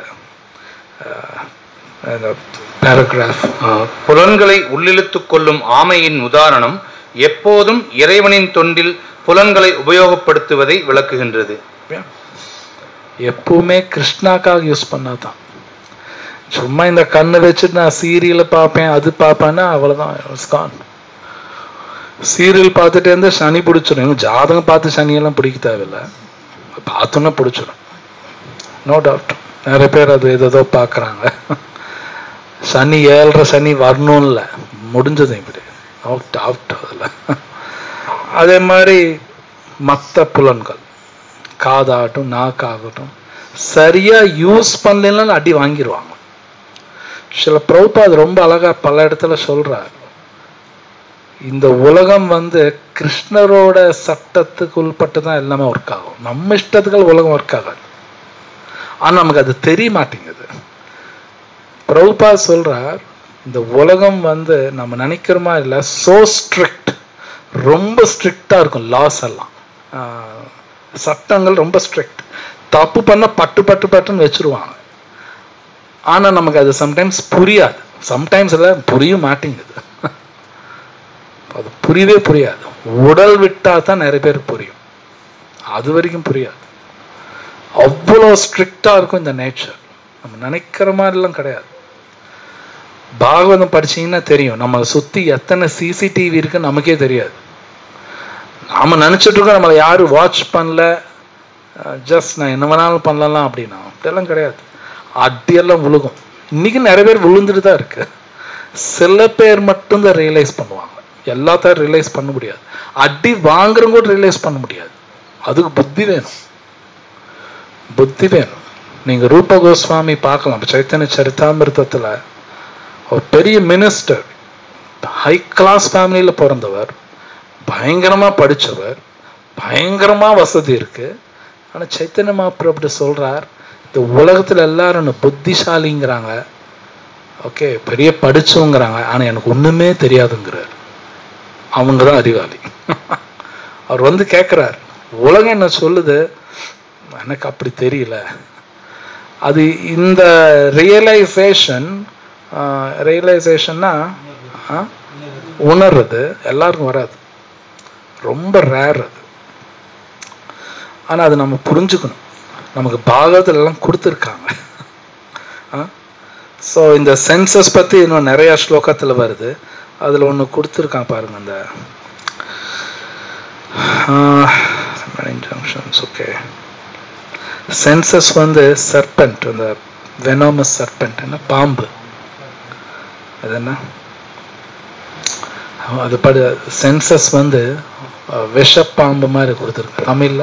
பேராகிராஃப், புலன்களை உள்ளிழுத்துக் கொள்ளும் ஆமையின் உதாரணம் எப்போதும் இறைவனின் தொண்டில் புலன்களை உபயோகப்படுத்துவதை விளக்குகின்றது. எப்பவுமே கிருஷ்ணாக்காக யூஸ் பண்ணாதான். சும்மா இந்த கண்ணை வச்சுட்டு நான் சீரியலை பார்ப்பேன், அது பார்ப்பேன்னா அவ்வளவுதான். சீரியல் பார்த்துட்டே இருந்தா சனி பிடிச்சிடும். ஜாதகம் பார்த்து சனியெல்லாம் பிடிக்க தேவையில்லை, பார்த்தோன்னா பிடிச்சிடும், நோ டவுட். நிறைய பேர் அது ஏதோ பார்க்குறாங்க. சனி ஏழரை சனி வரணும் இல்லை, முடிஞ்சது இப்படி அவுட் அவுட் அதில். அதே மாதிரி மற்ற புலன்கள், காதாகட்டும் நாக்காகட்டும், சரியா யூஸ் பண்ணலன்னா அடி வாங்கிடுவாங்க. சில பிரபுபாத் ரொம்ப அழகா பல இடத்துல சொல்றார், இந்த உலகம் வந்து கிருஷ்ணரோட சட்டத்துக்கு உள்பட்டு தான் எல்லாமே ஒர்க் ஆகும். நம்ம இஷ்டத்துக்கு உலகம் ஒர்க் ஆகாது, ஆனா நமக்கு அது தெரிய மாட்டேங்குது. பிரபுபாத் சொல்றார், இந்த உலகம் வந்து நம்ம நினைக்கிற மாதிரி இல்லை, சோ ஸ்ட்ரிக்ட், ரொம்ப ஸ்ட்ரிக்டா இருக்கும். லாஸ் எல்லாம், சட்டங்கள் ரொம்ப ஸ்ட்ரிக்ட். தப்பு பண்ண பட்டு பட்டு பட்டுன்னு வச்சிருவாங்க. ஆனா நமக்கு அது சம்டைம்ஸ் புரியாது. சம்டைம்ஸ் எல்லாம் புரிய மாட்டேங்குது. அது புரியவே புரியாது. உடல் விட்டா தான் நிறைய பேருக்கு புரியும். அது வரைக்கும் புரியாது. அவ்வளோ ஸ்ட்ரிக்டா இருக்கும் இந்த நேச்சர். நம்ம நினைக்கிற மாதிரிலாம் கிடையாது. பாகவதம் படிச்சீங்கன்னா தெரியும், நம்ம சுத்தி எத்தனை சிசிடிவி இருக்கு நமக்கே தெரியாது. நாம நினைச்சிட்டு இருக்கோம் நம்மளை யாரும் வாட்ச் பண்ணல, ஜஸ்ட் நான் என்ன வேணாலும் பண்ணலாம் அப்படின்னா அப்படியெல்லாம் கிடையாது. அடியெல்லாம் விழுகும். இன்னைக்கு நிறைய பேர் விழுந்துட்டு தான் இருக்கு. சில பேர் மட்டும்தான் ரியலைஸ் பண்ணுவாங்க. எல்லாத்தையும் ரியலைஸ் பண்ண முடியாது. அடி வாங்குறவங்க கூட ரியலைஸ் பண்ண முடியாது. அதுக்கு புத்தி வேணும், புத்தி வேணும். நீங்க ரூப கோஸ்வாமி பார்க்கலாம். சைத்தன்ய சரிதாமிர்தத்துல ஒரு பெரிய மினிஸ்டர், ஹை கிளாஸ் ஃபேமிலியில பிறந்தவர், பயங்கரமா படிச்சவர், பயங்கரமா வசதி இருக்கு. ஆனா சைத்தன்ய மகாபிரபு அப்படி சொல்றார், இந்த உலகத்துல எல்லாரும் புத்திசாலிங்கிறாங்க, ஓகே பெரிய படிச்சவங்கிறாங்க, ஆனா எனக்கு ஒண்ணுமே தெரியாதுங்கிறார். அவங்கதான் அறிவாளி. அவர் வந்து கேட்கிறார், உலகம் என்ன சொல்லுது, எனக்கு அப்படி தெரியல. அது இந்த ரியலைசேஷன், ரியலைசேஷன்னா உணர்றது எல்லாருக்கும் வராது, ரொம்ப ரேர் அது. ஆனா அது நம்ம புரிஞ்சுக்கணும். நமக்கு பாகவத்துல எல்லாம் கொடுத்துருக்காங்க. ஸோ இந்த சென்சஸ் பத்தி இன்னும் நிறைய ஸ்லோகத்துல வருது. அதுல ஒண்ணு கொடுத்துருக்கான் பாருங்க, அந்த ஓகே சென்சஸ் வந்து சர்பென்ட், அந்த வெனோமஸ் சர்பென்ட், என்ன பாம்பு, அது என்ன அது படு சென்சஸ் வந்து விஷப்பாம்பு மாதிரி கொடுத்துருக்கு தமிழ்ல.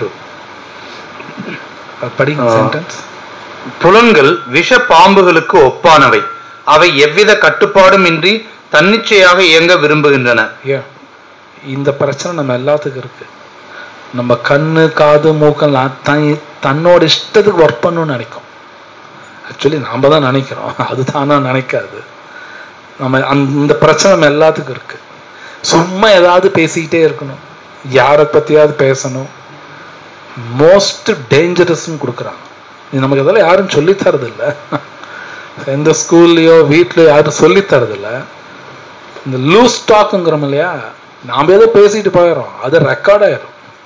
படிங்க சென்டென்ஸ். புலன்கள் விஷ பாம்புகளுக்கு ஒப்பானவை. அவை எவ்வித கட்டுப்பாடும் இன்றி தன்னிச்சையாக இயங்க விரும்புகின்றன. இந்த பிரச்சனை நம்ம எல்லாத்துக்கும் இருக்கு. நம்ம கண்ணு காது மூக்கெல்லாம் தன்னோட இஷ்டத்துக்கு ஒர்க் பண்ணணும்னு நினைக்கும். ஆக்சுவலி நாம தான் நினைக்கிறோம், அது தானா நினைக்காது. நம்ம அந்த பிரச்சனை நம்ம எல்லாத்துக்கும் இருக்கு. சும்மா ஏதாவது பேசிக்கிட்டே இருக்கணும், யாரை பத்தியாவது பேசணும். மோஸ்ட் டேஞ்சரஸ் கொடுக்குறாங்க. இது நமக்கு இதெல்லாம் யாரும் சொல்லி தரது இல்லை. எந்த ஸ்கூல்லையோ வீட்லயோ யாரும் சொல்லி தரது இல்லை. இந்த லூஸ் டாக்குங்கிறோம் இல்லையா, நாம ஏதோ பேசிட்டு போயிடும், அது ரெக்கார்ட் ஆயிரும்.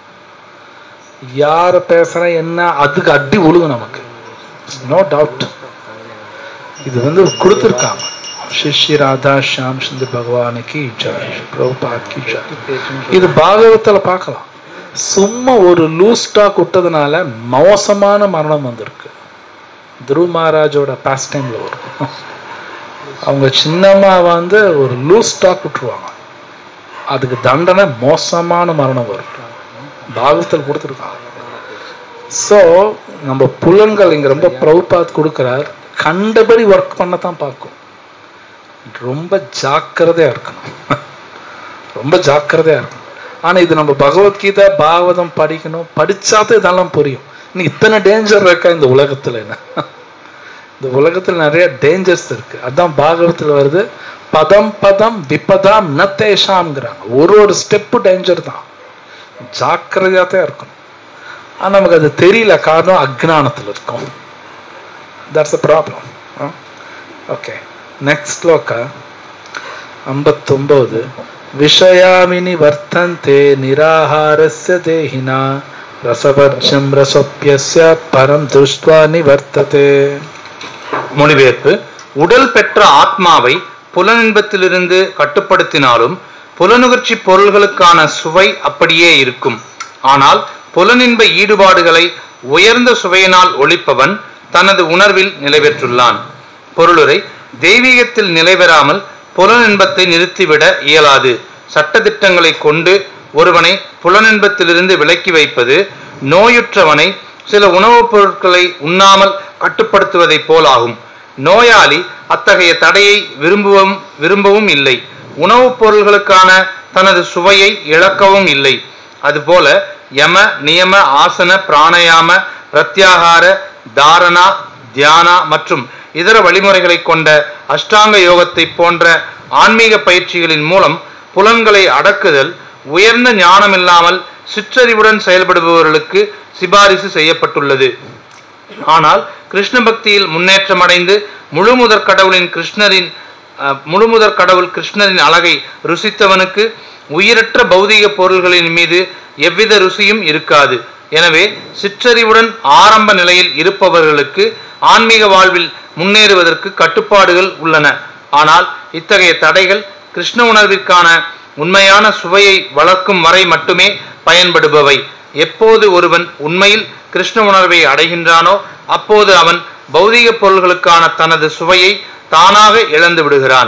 யார பேசுற என்ன அதுக்கு அடி உழுகும் நமக்கு, நோ டவுட். இது வந்து கொடுத்துருக்காங்க. ஸ்ரீ ராதா ஷியாம் சுந்தர் பகவானுக்கு ஜெய், பிரபுபாத் கி ஜெய். இது பாகவத்துல பார்க்கலாம். சும்மா ஒரு லூஸ் டாக் விட்டதுனால மோசமான மரணம் வந்திருக்கு. துருவ மகாராஜோட பாஸ்ட் டைம்ல வரும். அவங்க சின்னம்மா வந்து ஒரு லூஸ் டாக் விட்டுருவாங்க, அதுக்கு தண்டனை மோசமான மரணம் வரும். பாகவத்தில் கொடுத்துருக்காங்க. ஸோ நம்ம புலன்கள் இங்க ரொம்ப பிரபுபாத் கொடுக்கிறார், கண்டபடி ஒர்க் பண்ணத்தான் பார்க்கும். ரொம்ப ஜாக்கிரதையா இருக்கணும், ரொம்ப ஜாக்கிரதையா இருக்கணும். ஆனா இது நம்ம பகவத்கீதை பாகவதம் படிக்கணும், படிச்சாதான் இதெல்லாம் புரியும். இன்னும் இத்தனை டேஞ்சர் இருக்கா இந்த உலகத்துல, என்ன இந்த உலகத்துல நிறைய டேஞ்சர்ஸ் இருக்கு. அதான் பாகவத்துல வருது, பதம் பதம் விபதாம் நத்தேஷாம்ங்கிறாங்க. ஒரு ஒரு ஸ்டெப்பு டேஞ்சர் தான், ஜாக்கிரதையா தான் இருக்கணும். ஆனா நமக்கு அது தெரியல, காரணம் அஜ்ஞானத்துல இருக்கும். That's a problem. Okay, next shloka ஐம்பத்தொன்பது. விஷயாமினி வர்த்தந்தே நிராஹாரஸ்ய தேஹினா ரசவர்ஜம் ரசோப்யஸ்ய பரம் திருஷ்ட்வா நிவர்த்ததே. மொழிபெயர்ப்பு. உடல் பெற்ற ஆத்மாவை புலனின்பத்திலிருந்து கட்டுப்படுத்தினாலும் புலனுகர்ச்சி பொருள்களுக்கான சுவை அப்படியே இருக்கும். ஆனால் புலனின்ப ஈடுபாடுகளை உயர்ந்த சுவையினால் ஒழிப்பவன் தனது உணர்வில் நிலைபெற்றுள்ளான். பொருளுரை. தெய்வீகத்தில் நிலைபெறாமல் புலனின்பத்தை நிறுத்திவிட இயலாது. சட்டதிட்டங்களை கொண்டு ஒருவனை புலனின்பத்திலிருந்து விலக்கி வைப்பது நோயுற்றவனை சில உணவுப் பொருட்களை உண்ணாமல் கட்டுப்படுத்துவதை போலாகும். நோயாளி அத்தகைய தடையை விரும்பவும் விரும்பவும் இல்லை. உணவுப் பொருள்களுக்கான தனது சுவையை இழக்கவும் இல்லை. அதுபோல யம நியம ஆசன பிராணயாம பிரத்யாகார தாரணா தியானா மற்றும் இதர வழிமுறைகளை கொண்ட அஷ்டாங்க யோகத்தை போன்ற ஆன்மீக பயிற்சிகளின் மூலம் புலன்களை அடக்குதல் உயர்ந்த ஞானம் இல்லாமல் சிற்றறிவுடன் செயல்படுபவர்களுக்கு சிபாரிசு செய்யப்பட்டுள்ளது. ஆனால் கிருஷ்ண பக்தியில் முன்னேற்றம் அடைந்து முழுமுதற் கடவுளின் கிருஷ்ணரின் முழுமுதற் கடவுள் கிருஷ்ணரின் அழகை ருசித்தவனுக்கு உயிரற்ற பௌதீக பொருள்களின் மீது எவ்வித ருசியும் இருக்காது. எனவே சிற்றறிவுடன் ஆரம்ப நிலையில் இருப்பவர்களுக்கு ஆன்மீக வாழ்வில் முன்னேறுவதற்கு கட்டுப்பாடுகள் உள்ளன. ஆனால் இத்தகைய தடைகள் கிருஷ்ண உணர்விற்கான உண்மையான சுவையை வளர்க்கும் வரை மட்டுமே பயன்படுபவை. எப்போது ஒருவன் உண்மையில் கிருஷ்ண உணர்வை அடைகின்றானோ அப்போது அவன் பௌதீக பொருள்களுக்கான தனது சுவையை தானாக இழந்து விடுகிறான்.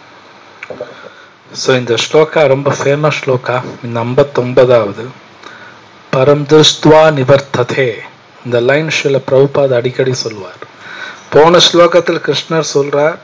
ஸோ இந்த ஸ்லோகா ரொம்ப ஃபேமஸ் ஸ்லோகா. இந்த ஐம்பத்தொன்பதாவது பரம் திருஷ்டுவா நிவர்த்ததே, இந்த லைன் ஸ்ரீல பிரபுபாத் அடிக்கடி சொல்வார். போன ஸ்லோகத்தில் கிருஷ்ணர் சொல்றார்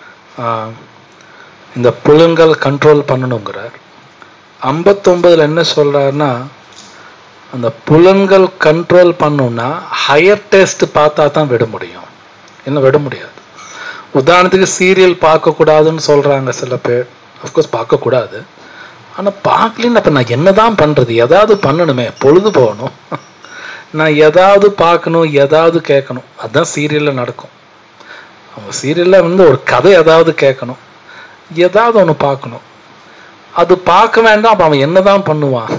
இந்த புலன்கள் கண்ட்ரோல் பண்ணணுங்கிறார். ஐம்பத்தொன்பதுல என்ன சொல்றாருன்னா அந்த புலன்கள் கண்ட்ரோல் பண்ணணும்னா ஹையர் டேஸ்ட் பார்த்தா தான் விட முடியும், என்ன விட முடியாது. உதாரணத்துக்கு சீரியல் பார்க்கக்கூடாதுன்னு சொல்றாங்க சில பேர். அஃப்கோர்ஸ் பார்க்கக்கூடாது, ஆனால் பார்க்கலன்னு அப்போ நான் என்னதான் பண்றது? ஏதாவது பண்ணணுமே, பொழுது போகணும், நான் ஏதாவது பார்க்கணும், ஏதாவது கேட்கணும். அதுதான் சீரியல்ல நடக்கும். அவங்க சீரியல்ல வந்து ஒரு கதை ஏதாவது கேட்கணும், ஏதாவது ஒன்று பார்க்கணும். அது பார்க்க வேண்டாம், அப்போ அவன் என்னதான் பண்ணுவான்?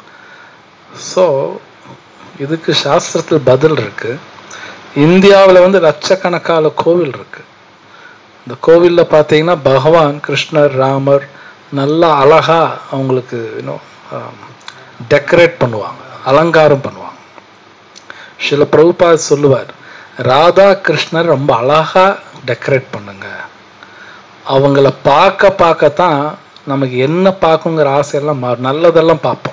ஸோ இதுக்கு சாஸ்திரத்தில் பதில் இருக்கு. இந்தியாவில் வந்து லட்சக்கணக்கான கோவில் இருக்கு. இந்த கோவிலில் பார்த்தீங்கன்னா பகவான் கிருஷ்ணர் ராமர் நல்லா அழகா அவங்களுக்கு இன்னும் டெக்கரேட் பண்ணுவாங்க, அலங்காரம் பண்ணுவாங்க. சில பிரபுபாத் சொல்லுவார், ராதா கிருஷ்ணர் ரொம்ப அழகா டெக்கரேட் பண்ணுங்க, அவங்கள பார்க்க பார்க்கத்தான் நமக்கு என்ன பார்க்குங்கிற ஆசையெல்லாம் மாறும், நல்லதெல்லாம் பார்ப்போம்.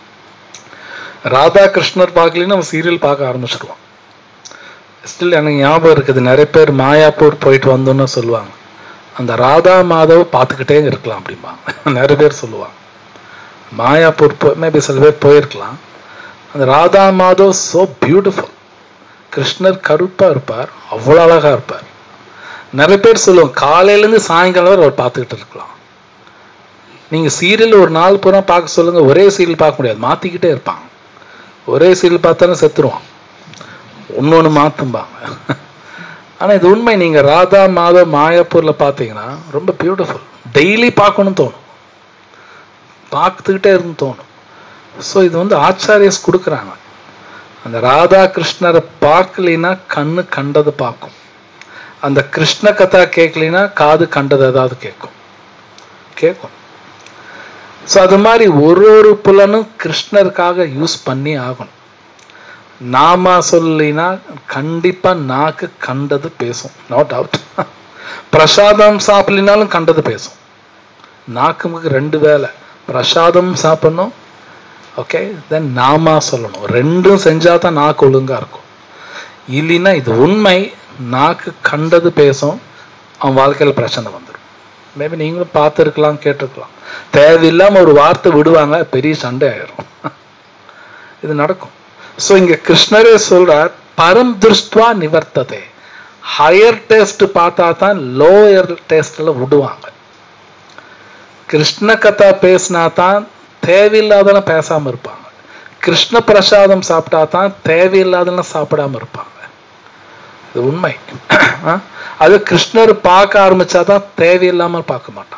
ராதா கிருஷ்ணர் பார்க்கலன்னு நம்ம சீரியல் பார்க்க ஆரம்பிச்சிருவோம். ஸ்டில் எனக்கு ஞாபகம் இருக்குது, நிறைய பேர் மாயாப்பூர் போயிட்டு வந்தோன்னு சொல்லுவாங்க, அந்த ராதா மாதவ் பார்த்துக்கிட்டே இருக்கலாம் அப்படிம்பாங்க. நிறைய பேர் சொல்லுவாங்க. மாயாப்பூர் போ மேபி சில பேர் போயிருக்கலாம். அந்த ராதா மாதவ் சோ பியூட்டிஃபுல். கிருஷ்ணர் கருப்பா இருப்பார், அவ்வளோ அழகா இருப்பார். நிறைய பேர் சொல்லுவாங்க காலையிலேருந்து சாயங்காலம் வரை அவர் பார்த்துக்கிட்டு இருக்கலாம். நீங்க சீரியல் ஒரு நாள் பூரா பார்க்க சொல்லுங்க, ஒரே சீரியல் பார்க்க முடியாது, மாத்திக்கிட்டே இருப்பாங்க. ஒரே சீரியல் பார்த்தாலும் செத்துருவான், ஒன்னொன்னு மாத்தும்பாங்க. ஆனா இது உண்மை. நீங்க ராதா மாதவ் மாயாப்பூர்ல பாத்தீங்கன்னா ரொம்ப பியூட்டிஃபுல், டெய்லி பார்க்கணும்னு தோணும், பார்த்துக்கிட்டே இருந்து தோணும். ஸோ இது வந்து ஆச்சாரியஸ் கொடுக்குறாங்க. அந்த ராதா கிருஷ்ணரை பார்க்கலினா கண்ணு கண்டது பார்க்கும், அந்த கிருஷ்ண கதா கேட்கலினா காது கண்டது ஏதாவது கேட்கும் கேட்கும் ஸோ அது மாதிரி ஒரு ஒரு புலனும் கிருஷ்ணருக்காக யூஸ் பண்ணி ஆகணும். நாம சொல்லினா கண்டிப்பா நாக்கு கண்டது பேசும், நோ டவுட். பிரசாதம் சாப்பிடலினாலும் கண்டது பேசும். நாக்கு ரெண்டு வேலை, பிரசாதம் சாப்பிடணும், ஓகே, தென் நாமா சொல்லணும். ரெண்டும் செஞ்சா தான் நாக்கு ஒழுங்கா இருக்கும். இல்லைன்னா இது உண்மை, நாக்கு கண்டது பேசும், அவன் வாழ்க்கையில் பிரச்சனை வந்துடும். மேபி நீங்களும் பார்த்துருக்கலாம், கேட்டிருக்கலாம். தேவையில்லாம ஒரு வார்த்தை விடுவாங்க, பெரிய சண்டை ஆயிரும். இது நடக்கும். ஸோ இங்க கிருஷ்ணரே சொல்றார், பரம் திருஷ்டுவா நிவர்த்ததே. ஹையர் டேஸ்ட் பார்த்தா தான் லோயர் டேஸ்ட்ல விடுவாங்க. கிருஷ்ண கதா பேசினா தான் தேவையில்லாதெல்லாம் பேசாம இருப்பாங்க. கிருஷ்ண பிரசாதம் சாப்பிட்டா தான் தேவையில்லாதெல்லாம் சாப்பிடாம இருப்பாங்க. இது உண்மை. அது கிருஷ்ணர் பார்க்க ஆரம்பிச்சாதான் தேவையில்லாமல் பார்க்க மாட்டான்.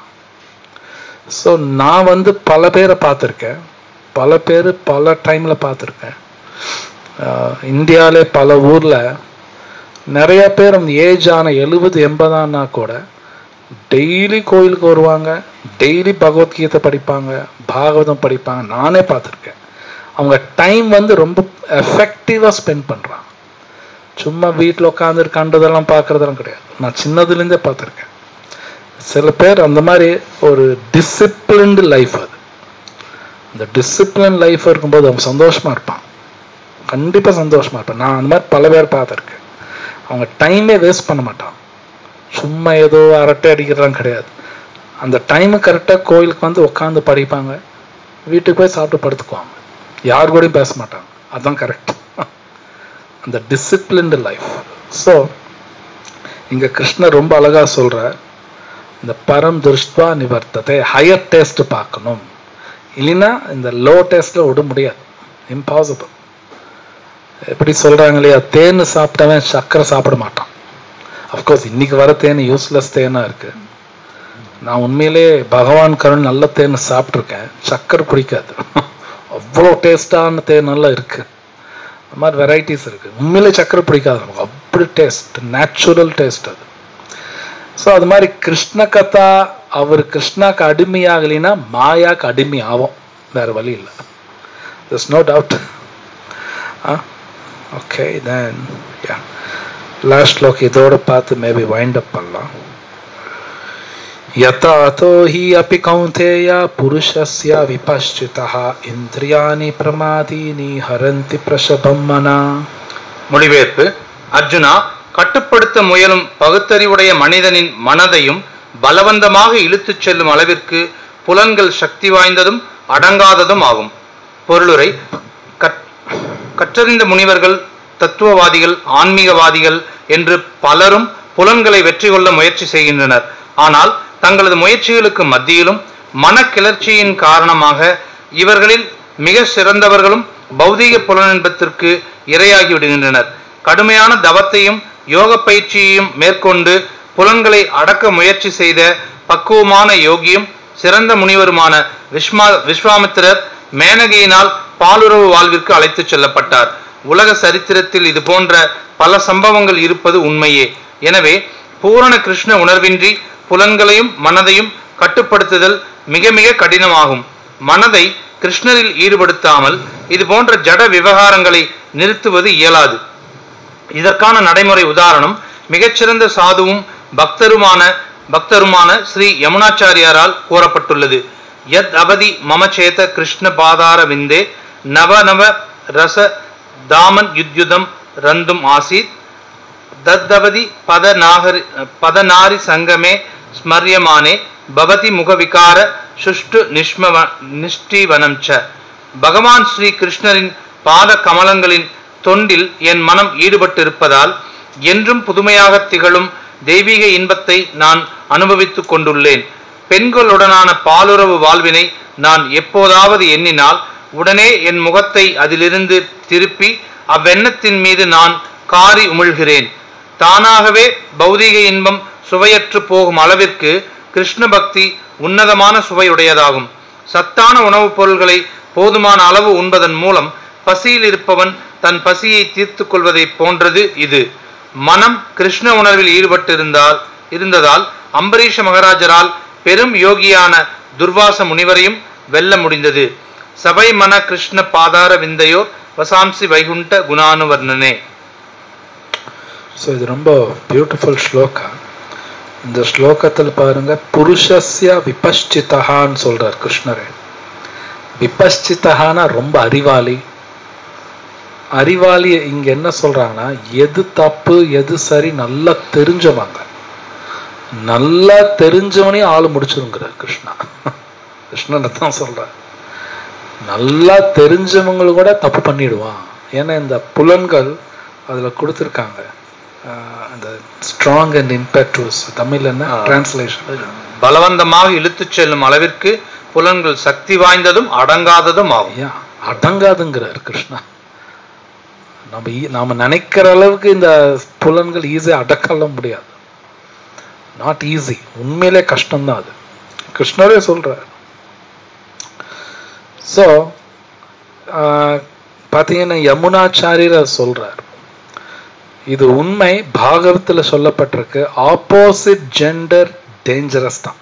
ஸோ நான் வந்து பல பேரை பார்த்துருக்கேன், பல பேர் பல டைம்ல பார்த்துருக்கேன். இந்தியாவிலே பல ஊர்ல நிறைய பேர் அந்த ஏஜ் ஆன எழுபது எண்பதானா கூட டெய்லி கோயிலுக்கு வருவாங்க, டெய்லி பகவத்கீதை படிப்பாங்க, பாகவதம் படிப்பாங்க. நானே பார்த்துருக்கேன். அவங்க டைம் வந்து ரொம்ப எஃபெக்டிவா ஸ்பெண்ட் பண்றாங்க. சும்மா வீட்டில் உட்காந்து கண்டதெல்லாம் பார்க்கறதெல்லாம் கிடையாது. நான் சின்னதுலேருந்தே பார்த்துருக்கேன். சில பேர் அந்த மாதிரி ஒரு டிசிப்ளின்டு லைஃப், அது அந்த டிசிப்ளின் லைஃப் இருக்கும்போது அவங்க சந்தோஷமா இருப்பாங்க, கண்டிப்பா சந்தோஷமா இருப்பாங்க. நான் அந்த மாதிரி பல பேர் பார்த்துருக்கேன். அவங்க டைமே வேஸ்ட் பண்ண மாட்டாங்க, சும்மா ஏதோ அரட்டை அடிக்கிறதுலாம் கிடையாது. அந்த டைமு கரெக்டாக கோயிலுக்கு வந்து உட்காந்து படிப்பாங்க, வீட்டுக்கு போய் சாப்பிட்டு படுத்துக்குவாங்க, யார் கூடயும் பேச மாட்டாங்க. அதுதான் கரெக்ட், அந்த டிசிப்ளின்டு லைஃப். ஸோ இங்க கிருஷ்ணர் ரொம்ப அழகா சொல்ற, இந்த பரம் திருஷ்டுவா நிவர்த்ததே, ஹையர் டேஸ்ட் பார்க்கணும். இல்லைன்னா இந்த லோ டேஸ்ட்ல விட முடியாது, இம்பாசிபிள். எப்படி சொல்றாங்க இல்லையா, தேன் சாப்பிட்டவன் சர்க்கரை சாப்பிட மாட்டான். அஃப்கோர்ஸ் இன்னைக்கு வர தேன் யூஸ்லெஸ் தேனா இருக்கு. நான் உண்மையிலே பகவான் கருண் நல்ல தேன் சாப்பிட்ருக்கேன், சர்க்கரை பிடிக்காது. அவ்வளோ டேஸ்டான தேன் நல்லா இருக்கு. அந்த மாதிரி வெரைட்டிஸ் இருக்கு. உண்மையிலே சர்க்கரை பிடிக்காது நமக்கு, அப்படி டேஸ்ட், நேச்சுரல் டேஸ்ட் அது. ஸோ அது மாதிரி கிருஷ்ண கதா, அவர் கிருஷ்ணாக்கு அடிமையாகலைன்னா மாயாக்கு அடிமை ஆகும், வேற வழி இல்லை. there's no doubt. uh, okay then yeah, last Shlok இதோட பார்த்து மேபி வைண்ட் அப் பண்ணலாம். யதாதோ ஹி அபி கௌந்தேய புருஷஸ்ய விபஷ்சிதஹ இந்திரியாணி பிரமாதீனி ஹரந்தி பிரஷபம் மனா. மொழிபெயர்ப்பு: அர்ஜுனா, கட்டுப்படுத்த முயலும் பகுத்தறிவுடைய மனிதனின் மனதையும் பலவந்தமாக இழுத்துச் செல்லும் அளவிற்கு புலன்கள் சக்தி வாய்ந்ததும் அடங்காததும் ஆகும். பொருளுரை: கற்றறிந்த முனிவர்கள், தத்துவவாதிகள், ஆன்மீகவாதிகள் என்று பலரும் புலன்களை வெற்றி கொள்ள முயற்சி செய்கின்றனர். ஆனால் தங்களது முயற்சிகளுக்கு மத்தியிலும் மனக்கிளர்ச்சியின் காரணமாக இவர்களில் மிக சிறந்தவர்களும் பௌதீக புலனின்பத்திற்கு இரையாகி விடுகின்றனர். கடுமையான தவத்தையும் யோக பயிற்சியையும் மேற்கொண்டு புலன்களை அடக்க முயற்சி செய்த பக்குவமான யோகியும் சிறந்த முனிவருமான விஸ்மா விஸ்வாமித்திரர் மேனகையினால் பாலுறவு வாழ்விற்கு அழைத்துச் செல்லப்பட்டார். உலக சரித்திரத்தில் இது போன்ற பல சம்பவங்கள் இருப்பது உண்மையே. எனவே பூரண கிருஷ்ண உணர்வின்றி புலன்களையும் மனதையும் கட்டுப்படுத்துதல் மிக மிக கடினமாகும். மனதை கிருஷ்ணரில் ஈடுபடுத்தாமல் இது போன்ற ஜட விவகாரங்களை நிறுத்துவது இயலாது. இதற்கான நடைமுறை உதாரணம் மிகச்சிறந்த சாதுவும் பக்தருமான பக்தருமான ஸ்ரீ யமுனாச்சாரியாரால் கூறப்பட்டுள்ளது. யத் அவதி மமச்சேத கிருஷ்ண பாதார விந்தே நவ நவ ரச தாமன் யுத்யுதம் ரந்தும் ஆசீத் தத்தவதி பத நாகரி பதநாரி சங்கமே ஸ்மரியமானே பவதி முகவிகார சுஷ்டு நிஷ்மவ நிஷ்டீவனம் ச. பகவான் ஸ்ரீ கிருஷ்ணரின் பாத கமலங்களின் தொண்டில் என் மனம் ஈடுபட்டிருப்பதால் என்றும் புதுமையாக திகழும் தெய்வீக இன்பத்தை நான் அனுபவித்துக் கொண்டுள்ளேன். பெண்களுடனான பாலுறவு வாழ்வினை நான் எப்போதாவது எண்ணினால் உடனே என் முகத்தை அதிலிருந்து திருப்பி அவ்வெண்ணத்தின் மீது நான் காரி உமிழ்கிறேன். தானாகவே பௌதீக இன்பம் சுவையற்று போகும் அளவிற்கு கிருஷ்ண பக்தி உன்னதமான சுவையுடையதாகும். சத்தான உணவுப் பொருள்களை போதுமான அளவு உண்பதன் மூலம் பசியில் இருப்பவன் தன் பசியை தீர்த்து கொள்வதை போன்றது இது. மனம் கிருஷ்ண உணர்வில் ஈடுபட்டிருந்தால் இருந்ததால் அம்பரீஷ மகாராஜரால் பெரும் யோகியான துர்வாச முனிவரையும் வெல்ல முடிந்தது. சபை மன கிருஷ்ண பாதார விந்தையோர் வசாம்சி வைகுண்ட குணானுவர்ணனே. ஸோ இது ரொம்ப பியூட்டிஃபுல் ஸ்லோகா. இந்த ஸ்லோகத்தில் பாருங்க, புருஷஸ்ய விபஷ்சிதஹான்னு சொல்றார் கிருஷ்ணரே. விபஷ்சிதஹானா ரொம்ப அறிவாளி. அறிவாளி இங்க என்ன சொல்றாங்கன்னா, எது தப்பு எது சரி நல்லா தெரிஞ்சவங்க. நல்லா தெரிஞ்சவனே ஆளு முடிச்சிருங்கிறார் கிருஷ்ணா. கிருஷ்ணன் தான் சொல்றார், நல்லா தெரிஞ்சவங்க கூட தப்பு பண்ணிடுவான். ஏன்னா இந்த புலன்கள் அதுல கொடுத்துருக்காங்க, அந்த ஸ்ட்ராங் அண்ட் இம்பேக்டுவஸ். தமிழ் என்ன டிரான்ஸ்லேஷன்? பலவந்தமாக இழுத்துச் செல்லும் அளவிற்கு புலன்கள் சக்தி வாய்ந்ததும் அடங்காததும் ஆகும். அடங்காதுங்கிறார் கிருஷ்ணா. நம்ம நாம நினைக்கிற அளவுக்கு இந்த புலன்கள் ஈஸியா அடக்கலாம் முடியாது. நாட் ஈஸி, உண்மையிலே கஷ்டம்தான் அது. கிருஷ்ணரே சொல்றார். ஸோ பார்த்தீங்கன்னா யமுனாச்சாரியர் சொல்றார், இது உண்மை. பாகவத்துல சொல்லப்பட்டிருக்கு, ஆப்போசிட் ஜெண்டர் டேஞ்சரஸ் தான்.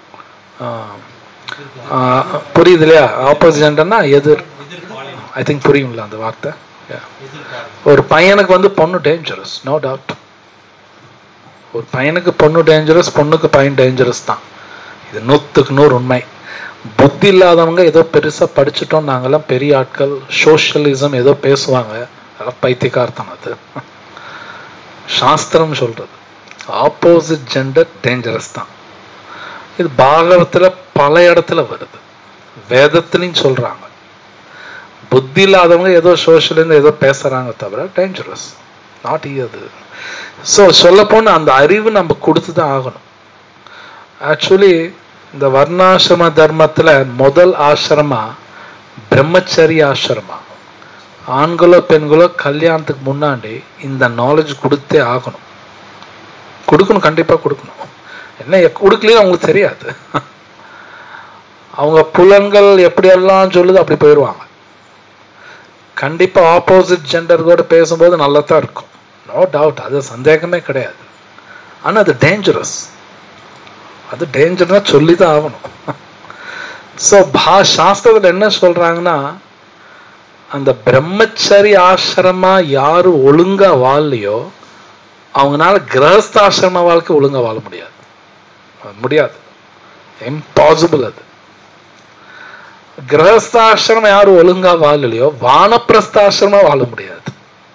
புரியுது இல்லையா? ஆப்போசிட் ஜெண்டர்னா எதிர், ஐ திங்க் புரியும்ல அந்த வார்த்தை. ஒரு பையனுக்கு வந்து பொண்ணு டேஞ்சரஸ், நோ டவுட். ஒரு பையனுக்கு பொண்ணு டேஞ்சரஸ், பொண்ணுக்கு பையன் டேஞ்சரஸ் தான். இது நூற்றுக்கு நூறு உண்மை. புத்தி இல்லாதவங்க ஏதோ பெருசா படிச்சுட்டோம் நாங்கெல்லாம் பெரிய ஆட்கள், சோசியலிசம் ஏதோ பேசுவாங்க, அதெல்லாம் பைத்தியக்காரத்தனம். அது சாஸ்திரம் சொல்றது ஆப்போசிட் ஜெண்டர் டேஞ்சரஸ் தான். இது பாகவத்துல பல இடத்துல வருது, வேதத்திலையும் சொல்றாங்க. புத்தி இல்லாதவங்க ஏதோ சோசியலிசம் ஏதோ பேசுறாங்க தவிர டேஞ்சரஸ் நாட் அது. ஸோ சொல்ல போன அந்த அறிவு நம்ம கொடுத்துதான் ஆகணும். ஆக்சுவலி இந்த வர்ணாசிரம தர்மத்துல முதல் ஆசிரமா பிரம்மச்சரிய ஆசிரமா. ஆண்களோ பெண்களோ கல்யாணத்துக்கு முன்னாடி இந்த நாலேஜ் கொடுத்தே ஆகணும். கொடுக்கணும், கண்டிப்பா கொடுக்கணும். என்ன கொடுக்கலையே அவங்களுக்கு தெரியாது. அவங்க புலன்கள் எப்படியெல்லாம் சொல்லுது அப்படி போயிடுவாங்க. கண்டிப்பா ஆப்போசிட் ஜெண்டர் கூட பேசும்போது நல்லா தான் இருக்கும், நோ டவுட், அது சந்தேகமே கிடையாது. ஆனா அது டேஞ்சரஸ். அது டேஞ்சர்னா சொல்லிதான் ஆகணும். ஸோ பா சாஸ்திரத்தில் என்ன சொல்றாங்கன்னா, அந்த பிரம்மச்சரி ஆசிரமா யாரு ஒழுங்கா வாழலையோ அவங்களால கிரகஸ்தாசிரம வாழ்க்கை ஒழுங்கா வாழ முடியாது. முடியாது, இம்பாசிபிள். அது கிரகஸ்தாசிரமம் யாரு ஒழுங்கா வாழலையோ வானப்பிரஸ்தாசிரமா வாழ முடியாது.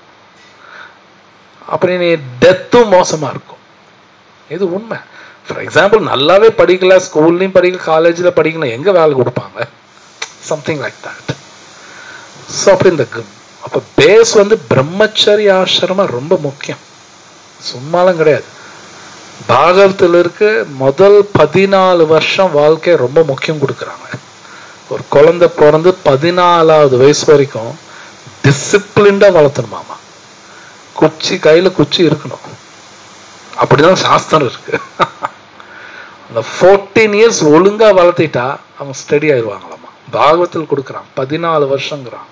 அப்படி நீ டெத்தும் மோசமா இருக்கும். இது உண்மை. ஃபார் எக்ஸாம்பிள், நல்லாவே படிக்கல, ஸ்கூல்லையும் படிக்கல, காலேஜில் படிக்கல, எங்க வேலை கொடுப்பாங்க? Something like that. ஸோ அப்படி இந்த அப்போ பேஸ் வந்து பிரம்மச்சரிய ஆசிரமம் ரொம்ப முக்கியம், சும்மாலாம் கிடையாது. பாகவத்தில் இருக்கு முதல் பதினாலு வருஷம் வாழ்க்கை ரொம்ப முக்கியம் கொடுக்குறாங்க. ஒரு குழந்தை பிறந்து பதினாலாவது வயசு வரைக்கும் டிசிப்ளின்டா வளர்த்தணுமாமா. குச்சி கையில குச்சி இருக்கணும், அப்படிதான் சாஸ்திரம் இருக்கு. அந்த ஃபோர்டீன் இயர்ஸ் ஒழுங்கா வளர்த்திட்டா அவங்க ஸ்டடி ஆயிடுவாங்களாமா. பாகவத்தில் கொடுக்குறான் பதினாலு வருஷங்கிறாங்க.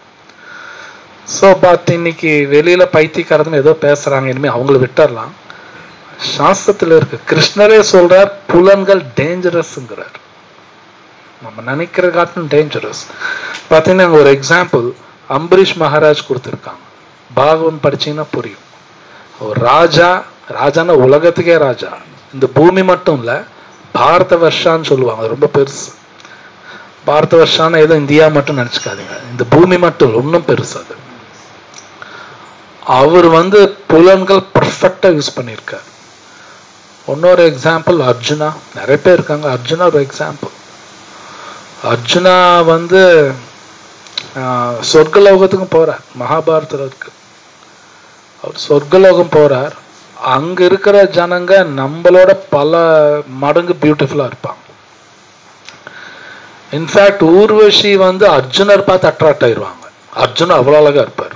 ஸோ பார்த்து இன்னைக்கு வெளியில பைத்தியக்காரதுன்னு ஏதோ பேசுறாங்க, இனிமே அவங்களை விட்டுறலாம். சாஸ்திரத்தில் இருக்கு, கிருஷ்ணரே சொல்றார் புலன்கள் டேஞ்சரஸ்ங்கிறார். நம்ம நினைக்கிற காட்டும் டேஞ்சரஸ். பார்த்தீங்கன்னா ஒரு எக்ஸாம்பிள் அம்பரீஷ் மகாராஜ் கொடுத்துருக்காங்க. பாகவன் படிச்சீங்கன்னா புரியும். ஒரு ராஜா, ராஜான்னா உலகத்துக்கே ராஜா, இந்த பூமி மட்டும் இல்ல, பாரத வருஷான்னு சொல்லுவாங்க, ரொம்ப பெருசு. பாரத வருஷான்னு ஏதோ இந்தியா மட்டும் நினைச்சுக்காதீங்க, இந்த பூமி மட்டும் இல்லை, இன்னும் பெருசு அது. அவர் வந்து புலன்கள் பர்ஃபெக்டா யூஸ் பண்ணியிருக்கார். இன்னொரு எக்ஸாம்பிள் அர்ஜுனா. நிறைய பேர் இருக்காங்க, அர்ஜுனா ஒரு எக்ஸாம்பிள். அர்ஜுனா வந்து சொர்க்கலோகத்துக்கும் போறார், மகாபாரதத்தில் இருக்கு. அவர் சொர்க்கலோகம் போறார். அங்க இருக்கிற ஜனங்க நம்மளோட பல மடங்கு பியூட்டிஃபுல்லா இருப்பாங்க. இன்ஃபேக்ட் ஊர்வஷி வந்து அர்ஜுனர் பார்த்து அட்ராக்ட் ஆயிடுவாங்க. அர்ஜுன் அவ்வளவு அழகா இருப்பார்.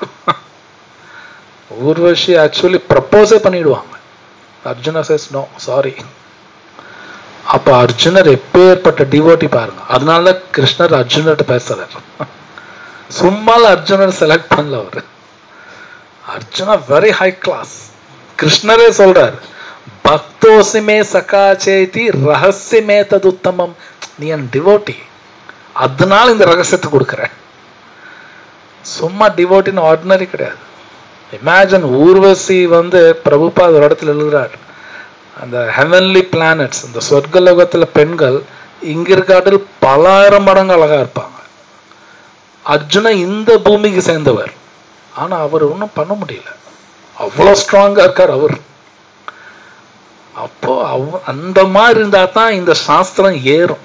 ஊர்வஷி ஆக்சுவலி ப்ரப்போஸே பண்ணிடுவாங்க. Arjuna says no, sorry. அப்ப அர்ஜுனர் எப்பேற்பட்ட டிவோட்டி பாருங்க. அதனால கிருஷ்ணர் அர்ஜுனர்கிட்ட பேசுறாரு. சும்மால அர்ஜுனர் செலக்ட் பண்ணல அவரு. Arjuna very high class. கிருஷ்ணரே சொல்றாரு, பக்தோசிமே சகாச்சேதி ரகசியமே ததுத்தமம். நீ என் டிவோட்டி, அதனால இந்த ரகசியத்தை கொடுக்குற. சும்மா டிவோட்டின்னு ஆர்டினரி கிடையாது. இமேஜின், ஊர்வசி வந்து பிரபுபாத் ஒரு இடத்துல எழுதுறாரு, அந்த ஹெவன்லி பிளானட்ஸ், இந்த சொர்க்கலோகத்துல பெண்கள் இங்க இருக்காட்டில் பலாயிரம் மடங்கு அழகா இருப்பாங்க. அர்ஜுனா இந்த பூமிக்கு சேர்ந்தவர், ஆனா அவர் ஒன்றும் பண்ண முடியல, அவ்வளோ ஸ்ட்ராங்கா இருக்கார் அவர். அப்போ அவ அந்த மாதிரி இருந்தா தான் இந்த சாஸ்திரம் ஏறும்.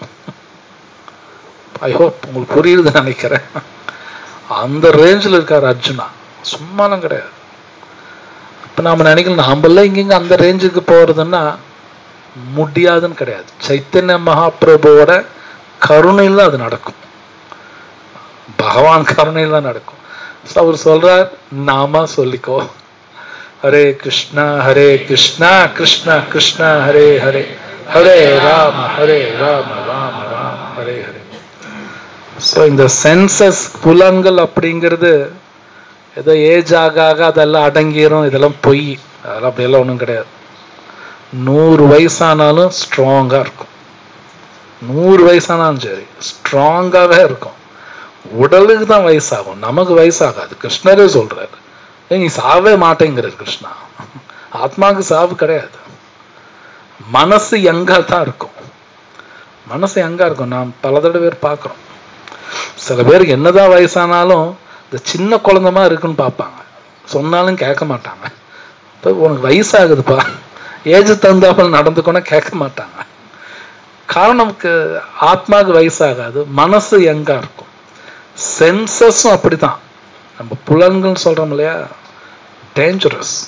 ஐ ஹோப் உங்களுக்கு புரியுதுன்னு நினைக்கிறேன். அந்த ரேஞ்சில் இருக்கார் அர்ஜுனா, சும்மாலாம் கிடையாது. இப்ப நாம நினைக்கலாம் நாமெல்லாம் இங்க அந்த ரேஞ்சுக்கு போறதுன்னா முடியாதுன்னு கிடையாது. சைத்தன்ய மகாபிரபுவோட கருணையில் தான் அது நடக்கும், பகவான் கருணையில் தான் நடக்கும். அவர் சொல்றார், நாம சொல்லிக்கோ, ஹரே கிருஷ்ணா ஹரே கிருஷ்ணா கிருஷ்ணா கிருஷ்ணா ஹரே ஹரே, ஹரே ராம ஹரே ராம ராம ராம ஹரே ஹரே. ஸோ இந்த சென்சஸ் புலன்கள் அப்படிங்கிறது ஏதோ ஏஜ் ஆக ஆக அதெல்லாம் அடங்கிரும், இதெல்லாம் பொய். அதெல்லாம் அப்படியெல்லாம் ஒன்றும் கிடையாது. நூறு வயசானாலும் ஸ்ட்ராங்கா இருக்கும். நூறு வயசானாலும் சரி ஸ்ட்ராங்காவே இருக்கும். உடலுக்கு தான் வயசாகும், நமக்கு வயசாகாது. கிருஷ்ணரே சொல்றாரு, நீ சாவே மாட்டேங்கிறார் கிருஷ்ணா. ஆத்மாவுக்கு சாவு கிடையாது. மனசு எங்கா தான் இருக்கும். மனசு எங்கா இருக்கும். நாம் பல தடவை பார்க்கிறோம். சில பேருக்கு என்னதான் வயசானாலும் இந்த சின்ன குழந்தைமா இருக்குன்னு பார்ப்பாங்க, சொன்னாலும் கேட்க மாட்டாங்க. இப்போ உனக்கு வயசாகுதுப்பா, ஏஜ் தந்தாப்பல் நடந்துக்கோன்னா கேட்க மாட்டாங்க. காரணம், நமக்கு ஆத்மாவுக்கு வயசாகாது, மனசு எங்கா இருக்கும். சென்சஸும் அப்படித்தான். நம்ம புலன்கள் சொல்றோம் இல்லையா, டேஞ்சரஸ்.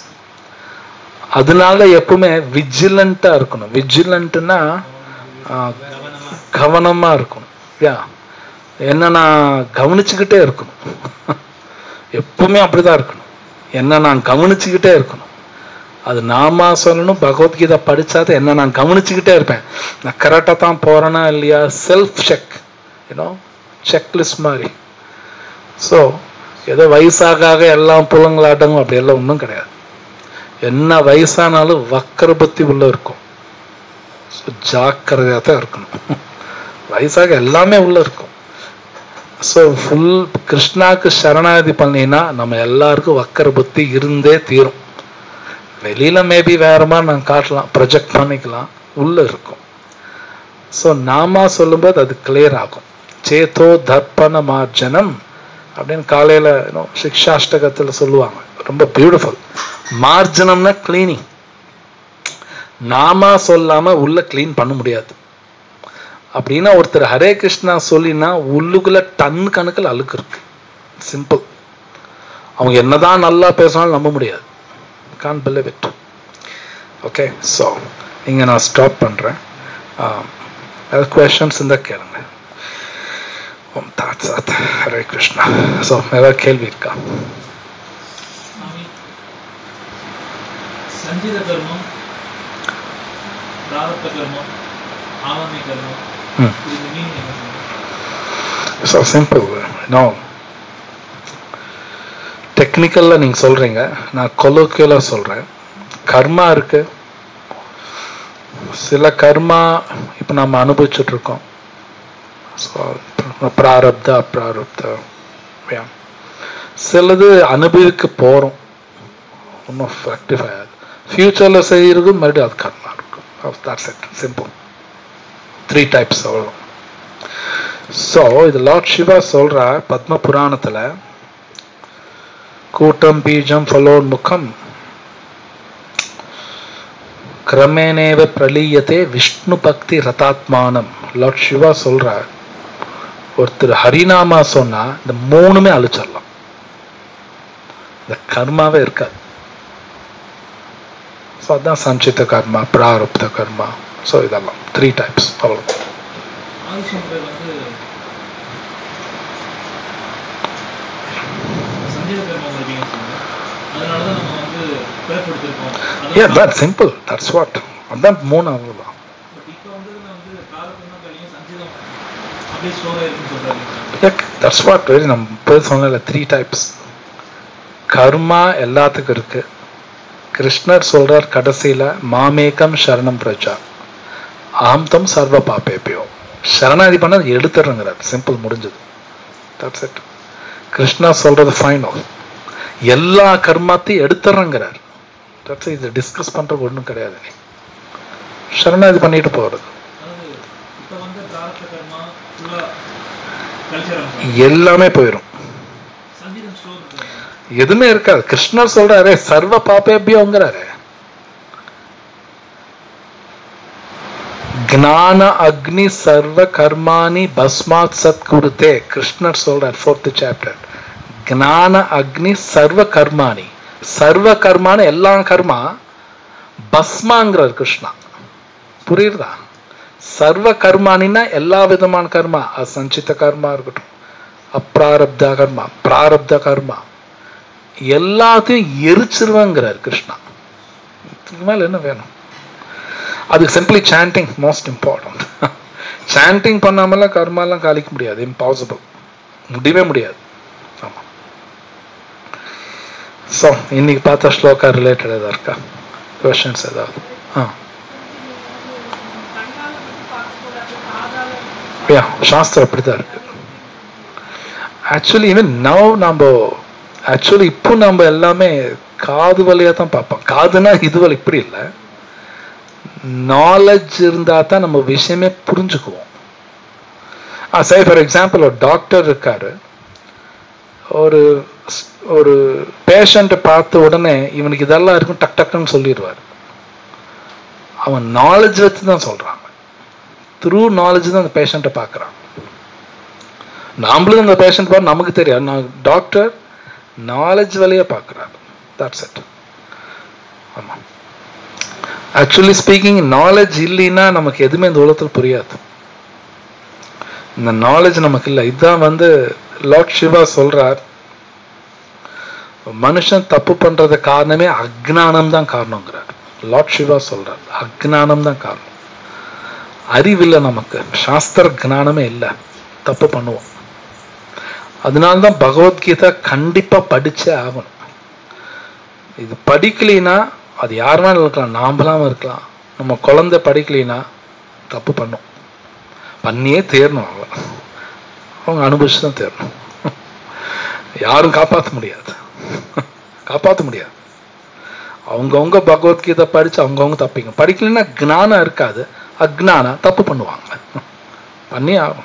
அதனால எப்பவுமே விஜிலண்டா இருக்கணும். விஜிலண்ட்னா கவனமா இருக்கணும். யா என்ன நான் கவனிச்சுக்கிட்டே இருக்கணும். எப்பவுமே அப்படிதான் இருக்கணும். என்ன நான் கவனிச்சுக்கிட்டே இருக்கணும். அது நாம சொல்லணும். பகவத்கீதை படிச்சாத என்ன நான் கவனிச்சுக்கிட்டே இருப்பேன். நான் கரெக்டா தான் போறேனா இல்லையா, செல்ஃப் செக், யூனோ செக்லிஸ்ட் மாதிரி. ஸோ ஏதோ வயசாக எல்லாம் புலங்களாட்டங்க அப்படி எல்லாம் ஒன்றும் கிடையாது. என்ன வயசானாலும் வக்கர புத்தி உள்ள இருக்கும். ஜாக்கிரதையா தான் இருக்கணும். வயசாக எல்லாமே உள்ள இருக்கும். ஸோ ஃபுல் கிருஷ்ணாக்கு சரணாகதி பண்ணினா நம்ம எல்லாருக்கும் வக்கர புத்தி இருந்தே தீரும். வெளியில மேபி வேற மாதிரி நான் காட்டலாம், ப்ரொஜெக்ட் பண்ணிக்கலாம், உள்ள இருக்கும். ஸோ நாம சொல்லும்போது அது கிளியர் ஆகும். சேத்தோ தர்ப்பண மார்ஜனம் அப்படின்னு காலையில சிக்ஷாஷ்டகத்துல சொல்லுவாங்க. ரொம்ப பியூட்டிஃபுல். மார்ஜனம்னா கிளீனிங். நாம சொல்லாம உள்ள கிளீன் பண்ண முடியாது. அப்படின்னா ஒருத்தர் ஹரே கிருஷ்ணா சொல்லினா உள்ளுக்குள்ள டன் கணக்கில் அழுக்கு இருக்கு. சிம்பிள். அவங்க என்னதான் நல்லா பேசினாலும் நம்ப முடியாது. Can't believe it. Okay, so இங்க நான் ஸ்டாப் பண்றேன். questions இந்த கேளுங்க. ஓம் தாத் சாத் ஹரே கிருஷ்ணா. ஸோ ஏதாவது கேள்வி இருக்கா? சஞ்சித கர்மம், பிராரப்த கர்மம், ஆவரண கர்மம், இது மீனிங் என்ன? So simple. No. டெக்னிக்கல்ல நீங்க சொல்றீங்க, நான் கொலோக்கியலா சொல்றேன். கர்மா இருக்கு. சில கர்மா இப்ப நம்ம அனுபவிச்சுட்டு இருக்கோம். பிராரப்த அப்பிராரப்த. சிலது அனுபவிக்க போறோம், ஒன்றும் ரெக்டிஃபை ஆகுது. ஃபியூச்சர்ல செய்யறது மறுபடியும் அது கர்மா இருக்கும். That's it. Simple. Three types அவ்வளோ. ஸோ இது லார்ட் சிவா சொல்ற பத்ம புராணத்துல, கூட்டம் பீஜம் ஃபலோன்முகம் கிரமேணேவ பிரலீயத்தே விஷ்ணு பக்தி ரதாத்மானம். லார்ட் சிவா சொல்ற ஒருத்தர் ஹரிநாமா சொன்னா இந்த மூணுமே அழிச்சிடலாம். இந்த கர்மாவே இருக்காது. ஸோ அதான் சஞ்சித கர்மா, பிராரப்த கர்மா. ஸோ இதெல்லாம் த்ரீ டைப்ஸ் அவ்வளோ. Yeah, that's simple. That's what. அதான் மூணு அவ்வளவுதான். That's what very நம்ம போய் சொன்னல த்ரீ டைப்ஸ். கர்மா எல்லாத்துக்கும் இருக்கு. கிருஷ்ணர் சொல்றார் கடைசியில, மாமேகம் சரணம் பிரஜா ஆம்தம் சர்வ பாபேபியோ. சரணாதி பண்ண எடுத்துறங்கிறார். சிம்பிள், முடிஞ்சது. That's it. கிருஷ்ணா சொல்றது ஃபைனல். எல்லா கர்மாத்தையும் எடுத்துறங்கிறார். இதை டிஸ்கஸ் பண்றது ஒன்றும் கிடையாது. சரணாதி பண்ணிட்டு போறது எல்லாமே போயிடும். எதுவுமே இருக்காது. கிருஷ்ணர் சொல்றாரு சர்வ பாபேபியோங்கிறாரு. ஞான அக்னி சர்வ கர்மானி பஸ்மாத் சத் குருதே. கிருஷ்ணர் சொல்றார் ஃபோர்த் சாப்டர். ஞான அக்னி சர்வ கர்மானி. சர்வ கர்மான எல்லா கர்மா பஸ்மாங்கிறார் கிருஷ்ணா. புரியுதா? சர்வ கர்மானின்னா எல்லா விதமான கர்மா, அசஞ்சித கர்மா இருக்கட்டும், அப்பிராரப்த கர்மா, பிராரப்த கர்மா, எல்லாத்தையும் எரிச்சிருவாங்கிறார் கிருஷ்ணா. இதுக்கு மேல என்ன வேணும்? அதுக்கு simply chanting most important. Chanting பண்ணாமலாம் கர்மாலாம் காலிக்க முடியாது. இம்பாசிபிள். முடியவே முடியாது. ஆமா. ஸோ இன்னைக்கு பார்த்த ஸ்லோகா ரிலேட்டட் ஏதாவது இருக்கா? கொஸ்டின்ஸ் ஏதாவது? ஆ யா சாஸ்திரம் அப்படிதான் இருக்கு. ஆக்சுவலி ஈவன் நவ் நம்ம ஆக்சுவலி இப்போ நம்ம எல்லாமே காது வழியா தான் பார்ப்போம். காதுனா இது வழி இப்படி இல்லை. நாலேஜ் இருந்தா தான் நம்ம விஷயமே புரிஞ்சுக்குவோம். ஆ சரி, ஃபார் எக்ஸாம்பிள் ஒரு டாக்டர் இருக்காரு. ஒரு ஒரு பேஷண்ட்டை பார்த்த உடனே இவனுக்கு இதெல்லாம் இருக்கும் டக் டக்குன்னு சொல்லிடுவார். அவன் நாலேஜ் வச்சு தான் சொல்றாங்க. த்ரூ நாலேஜ் தான் அந்த பேஷண்ட்டை பார்க்குறான். நாமளும் அந்த பேஷண்ட் பார்த்து நமக்கு தெரியாது. நான் டாக்டர் நாலேஜ் வழியா பார்க்குறாரு. That's it. ஆமாம். ஆக்சுவலி ஸ்பீக்கிங் நாலேஜ் இல்லைன்னா நமக்கு எதுவுமே இந்த உலகத்தில் புரியாது. இந்த நாலேஜ் நமக்கு இல்லை. இதுதான் வந்து லார்ட் சிவா சொல்றார், மனுஷன் தப்பு பண்றது காரணமே அஜ்ஞானம் தான் காரணங்கிறார். லார்ட் சிவா சொல்றார், அஜ்ஞானம் தான் காரணம். அறிவில்லை நமக்கு, சாஸ்திர ஜானமே இல்லை, தப்பு பண்ணுவோம். அதனால்தான் பகவத்கீதை கண்டிப்பா படிச்சே ஆகணும். இது படிக்கலைன்னா அது யார் வேணாலும் இருக்கலாம், நாம்பளாம இருக்கலாம், நம்ம குழந்தை படிக்கலைன்னா தப்பு பண்ணும், பண்ணியே தேரணும். அவங்க அவங்க அனுபவிச்சு தான் தேரணும். யாரும் காப்பாற்ற முடியாது, காப்பாற்ற முடியாது. அவங்கவுங்க பகவத்கீதை படிச்சு அவங்கவுங்க தப்பிங்க. படிக்கலைன்னா ஜானம் இருக்காது, அஜ்ஞானா தப்பு பண்ணுவாங்க, பண்ணி ஆகணும்.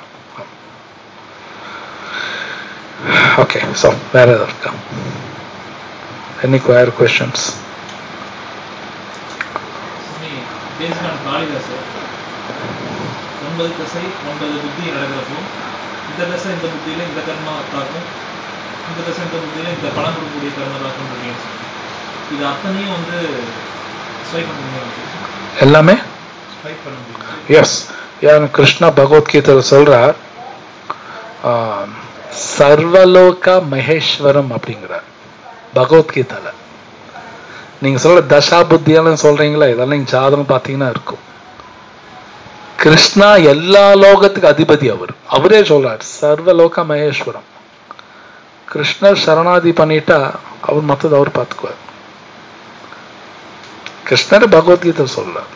ஓகே, ஸோ வேற ஏதாவது இருக்கா? Any other questions? based on Kalidasa, ஒன்பது தசை ஒன்பது புத்தி நடக்கிறப்போ இந்த தசை இந்த புத்தியில இந்த கர்மா தாக்கும், இந்த தசை இந்த புத்தியில இந்த பலன் கொடுக்கக்கூடிய கர்மா தாக்கும் அப்படின்னு சொல்லி இது அத்தனையும் வந்து ஸ்வைப் பண்ண முடியும், எல்லாமே ஸ்வைப் பண்ண முடியும். எஸ், ஏன் கிருஷ்ணா பகவத்கீதையில் சொல்றார், சர்வலோக மகேஸ்வரம் அப்படிங்கிறார் பகவத்கீதையில. நீங்க சொல்ற தசா புத்தியாலும் சொல்றீங்களா, இதெல்லாம் நீங்க ஜாதகம் பார்த்தீங்கன்னா இருக்கும். கிருஷ்ணா எல்லா லோகத்துக்கு அதிபதி, அவர் அவரே சொல்றார் சர்வலோக மகேஸ்வரம். கிருஷ்ணர் சரணாதி பண்ணிட்டா அவர் மற்றது அவர் பார்த்துக்குவார். கிருஷ்ணர் பகவத்கீதை சொல்றார்.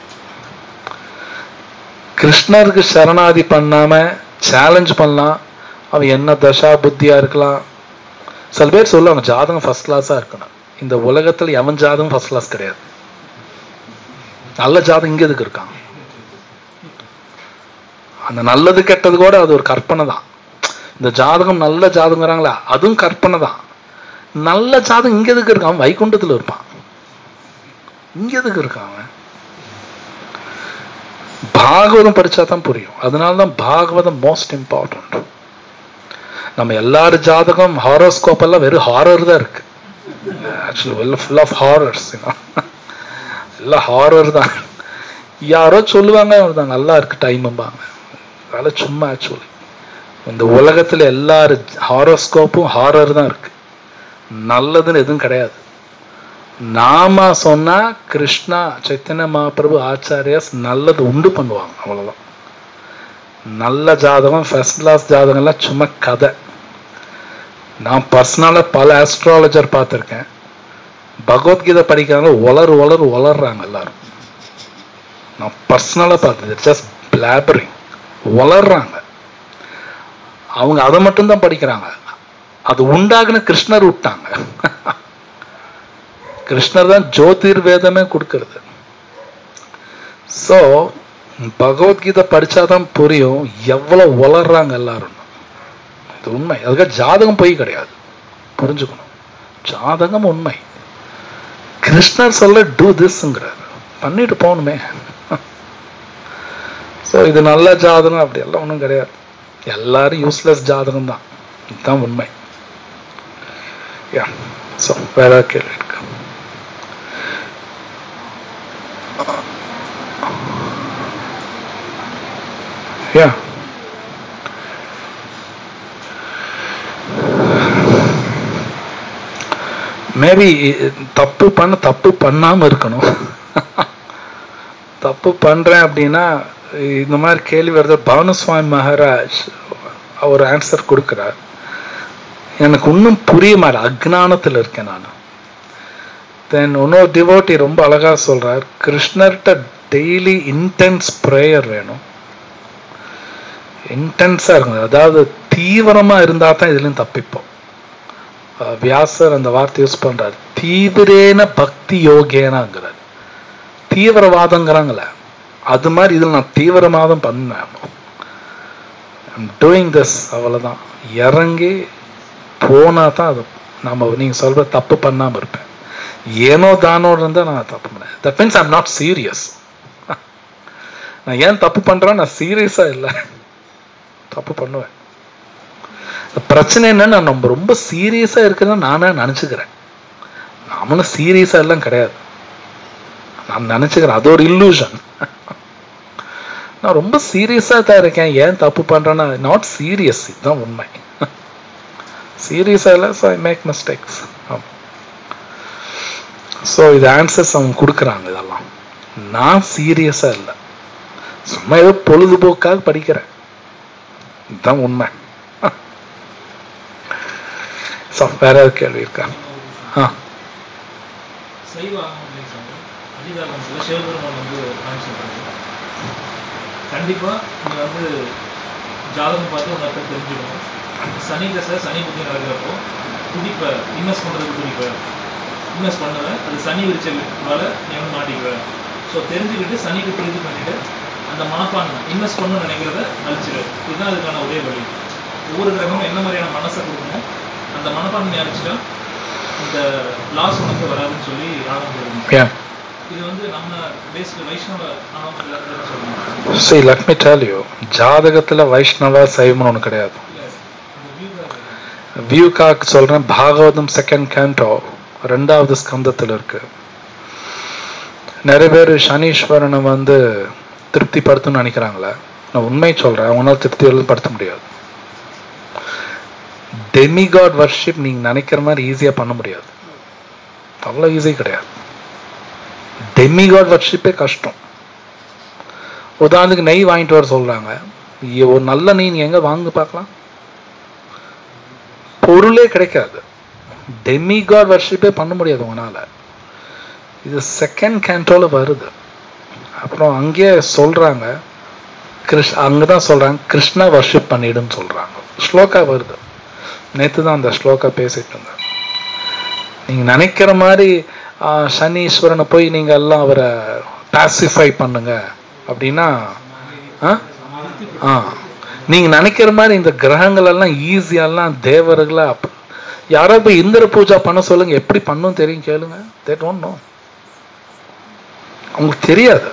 கிருஷ்ணருக்கு சரணாதி பண்ணாம சேலஞ்ச் பண்ணலாம், அவன் என்ன தசா புத்தியா இருக்கலாம். சில பேர் சொல்லுவாங்க ஜாதகம் ஃபர்ஸ்ட் கிளாஸா இருக்கணும். இந்த உலகத்துல எவன் ஜாதகம் ஃபர்ஸ்ட் கிளாஸ் கிடையாது. நல்ல ஜாதகம் இங்க எதுக்கு இருக்கான்? அந்த நல்லது கெட்டது கூட அது ஒரு கற்பனை தான். இந்த ஜாதகம் நல்ல ஜாதகங்கிறாங்களா, அதுவும் கற்பனை தான். நல்ல ஜாதகம் இங்க எதுக்கு இருக்கான்? வைகுண்டத்துல இருப்பான், இங்க எதுக்கு இருக்கான்? பாகவதம் படிச்சா தான் புரியும். அதனாலதான் பாகவதம் மோஸ்ட் இம்பார்ட்டன்ட். நம்ம எல்லாரும் ஜாதகம் ஹாரோஸ்கோப் எல்லாம் வெறும் ஹாரர் தான் இருக்கு. ஆக்சுவலி ஃபுல் ஆஃப் ஹாரர்ஸ், எல்லாம் ஹாரர் தான். யாரோ சொல்லுவாங்க நல்லா இருக்கு டைம்பாங்க, அதெல்லாம் சும்மா. ஆக்சுவலி இந்த உலகத்துல எல்லாரும் ஹாரோஸ்கோப்பும் ஹாரர் தான் இருக்கு, நல்லதுன்னு எதுவும் கிடையாது. நாம சொன்னா கிருஷ்ணா சைத்தன்ய மகாபிரபு ஆச்சாரியாஸ் நல்லது உண்டு பண்ணுவாங்க, அவ்வளவுதான். நல்ல ஜாதகம் ஃபர்ஸ்ட் கிளாஸ் ஜாதகம் எல்லாம் சும்மா கதை. நான் பர்சனலா பல ஆஸ்ட்ராலஜர் பார்த்துருக்கேன், பகவத்கீதை படிக்கிறாங்க ஒளர் ஒளர் ஒளர்றாங்க எல்லாரும். நான் பர்சனலா பார்த்தது, ஜஸ்ட் பிளாபரிங், ஒளர்றாங்க. அவங்க அதை மட்டும்தான் படிக்கிறாங்க. அது உண்டாகுன கிருஷ்ணர் விட்டாங்க. கிருஷ்ணர் தான் ஜோதிர் வேதமே கொடுக்கறது. ஸோ பகவத்கீதை படிச்சாதான் புரியும் எவ்வளவு வளர்றாங்க எல்லாரும். இது உண்மை. அதுக்காக ஜாதகம் போய் கிடையாது, புரிஞ்சுக்கணும். ஜாதகம் உண்மை. கிருஷ்ணர் சொல்ல டூ திஸ்ங்கிறார், பண்ணிட்டு போகணுமே. ஸோ இது நல்ல ஜாதகம் அப்படி எல்லாம் ஒன்றும் கிடையாது, எல்லாரும் யூஸ்லெஸ் ஜாதகம் தான். இதுதான் உண்மை. யா, ஸோ வேற கேள்வி இருக்கு? Yeah. மேபி தப்பு பண்ண தப்பு பண்ணாம இருக்கணும். தப்பு பண்றேன் அப்படின்னா இந்த மாதிரி கேள்வி வருது. பானுசுவாமி மகாராஜ் அவர் ஆன்சர் கொடுக்கிறார். எனக்கு இன்னும் புரிய மாட்டேன், அஜ்ஞானத்தில் இருக்கேன் நான். தென் இன்னொரு டிவோட்டி ரொம்ப அழகா சொல்றார், கிருஷ்ணர்கிட்ட டெய்லி இன்டென்ஸ் ப்ரேயர் வேணும், இன்டென்ஸா இருக்கும். அதாவது தீவிரமா இருந்தா தான் இதுலயும் தப்பிப்போம். வியாசர் அந்த வார்த்தை யூஸ் பண்றாரு, தீவிரேன பக்தி யோகேனாங்கிறார். தீவிரவாதங்கிறாங்கள அது மாதிரி இதுல நான் தீவிரவாதம் பண்ணேன். டூயிங் திஸ், அவ்வளவுதான். இறங்கி போனா தான் அது நம்ம நீங்க சொல்ற தப்பு பண்ணாம இருப்பேன். ஏனோ தானோடு இருந்தா நான் தப்பு பண்ணேன். That means I'm not serious. நான் ஏன் தப்பு பண்றேன்? நான் சீரியஸா இல்லை, தப்பு பண்ணுவேன். பிரச்சனை என்னன்னு நம்ம ரொம்ப சீரியஸா இருக்கிறத நானே நினைச்சுக்கிறேன். நாமளும் சீரியஸா எல்லாம் கிடையாது, நான் நினைச்சுக்கிறேன். அது ஒரு இல்லூஷன். நான் ரொம்ப சீரியஸா தான் இருக்கேன், ஏன் தப்பு பண்றேன்னா நாட் சீரியஸ், இதுதான் உண்மை. சீரியஸா இல்லை, so I make mistakes. So இது ஆன்சர்ஸ் அவங்க கொடுக்குறாங்க. இதெல்லாம் நான் சீரியஸா இல்லை, சும்மா ஏதோ பொழுதுபோக்காக படிக்கிறேன், இதுதான் உண்மை. ஸோ வேற ஏதாவது கேள்வி இருக்கா? ஆ சைவ அதிகாரத்தில் சிவபெருமான் வந்து காமிச்சிருக்காங்க. கண்டிப்பா நீங்க வந்து ஜாதகம் பார்த்து உனக்கு தெரிஞ்சுக்கணும். சனி தசை சனி புத்தி நடக்கிறப்போ துடிப்ப இன்வெஸ்ட் பண்றதுக்கு துடிப்ப இன்வெஸ்ட் பண்ணுவேன், அது சனி விரிச்சலால நீ வந்து மாட்டிக்குவேன். ஸோ தெரிஞ்சுக்கிட்டு சனிக்கு பிரீதி பண்ணிட்டு அந்த மனப்பான்மை இன்வெஸ்ட் பண்ணணும்னு நினைக்கிறத அழிச்சிடு. இதுதான் அதுக்கான ஒரே வழி. ஒவ்வொரு கிரகமும் என்ன மாதிரியான மனசை கொடுக்கணும், அந்த மனப்பான்மை அழிச்சிட்டா இந்த லாஸ் உனக்கு வராதுன்னு சொல்லி ஆகம் போடுங்க. இது வந்து நம்ம பேஸ்ட் வைஷ்ணவ ஆகமத்துல சொல்லுவாங்க. See, let me tell you, ஜாதகத்துல வைஷ்ணவ சைவம்னு ஒன்று கிடையாது. வியூகாக் சொல்றேன், பாகவதம் செகண்ட் கேண்டோ ரெண்டாவது ஸ்கந்தத்தில் இருக்கு. நிறைய பேர் சனீஸ்வரனை வந்து திருப்திப்படுத்தணும்னு நினைக்கிறாங்களே, நான் உண்மை சொல்றேன், அவங்களால திருப்தி படுத்த முடியாது. டெமிகாட் வர்ஷிப் நீங்க நினைக்கிற மாதிரி ஈஸியா பண்ண முடியாது, அவ்வளோ ஈஸி கிடையாது. டெமிகாட் வர்ஷிப்பே கஷ்டம். உதாரணத்துக்கு நெய் வாங்கிட்டு வர சொல்றாங்க, ஒரு நல்ல நெய் நீ எங்க வாங்க பார்க்கலாம், பொருளே கிடைக்காது. டெமிகாட் வர்ஷிப்பே பண்ண முடியாது உங்களால. இது செகண்ட் கேண்டோல வருது. அப்புறம் அங்கேயே சொல்றாங்க, கிருஷ் அங்கதான் சொல்றாங்க கிருஷ்ணா வர்ஷிப் பண்ணிடுன்னு சொல்றாங்க. ஸ்லோகா வருது, நேற்று தான் அந்த ஸ்லோகா பேசிட்டு இருந்தேன். நீங்க நினைக்கிற மாதிரி சனீஸ்வரனை போய் நீங்க எல்லாம் அவரை பாசிஃபை பண்ணுங்க அப்படின்னா ஆ நீங்க நினைக்கிற மாதிரி இந்த கிரகங்கள் எல்லாம் ஈஸியெல்லாம் தேவர்களா யாராவது போய் இந்திர பூஜா பண்ண சொல்லுங்க, எப்படி பண்ணும் தெரியும் கேளுங்க. they don't know, அவங்களுக்கு தெரியாது.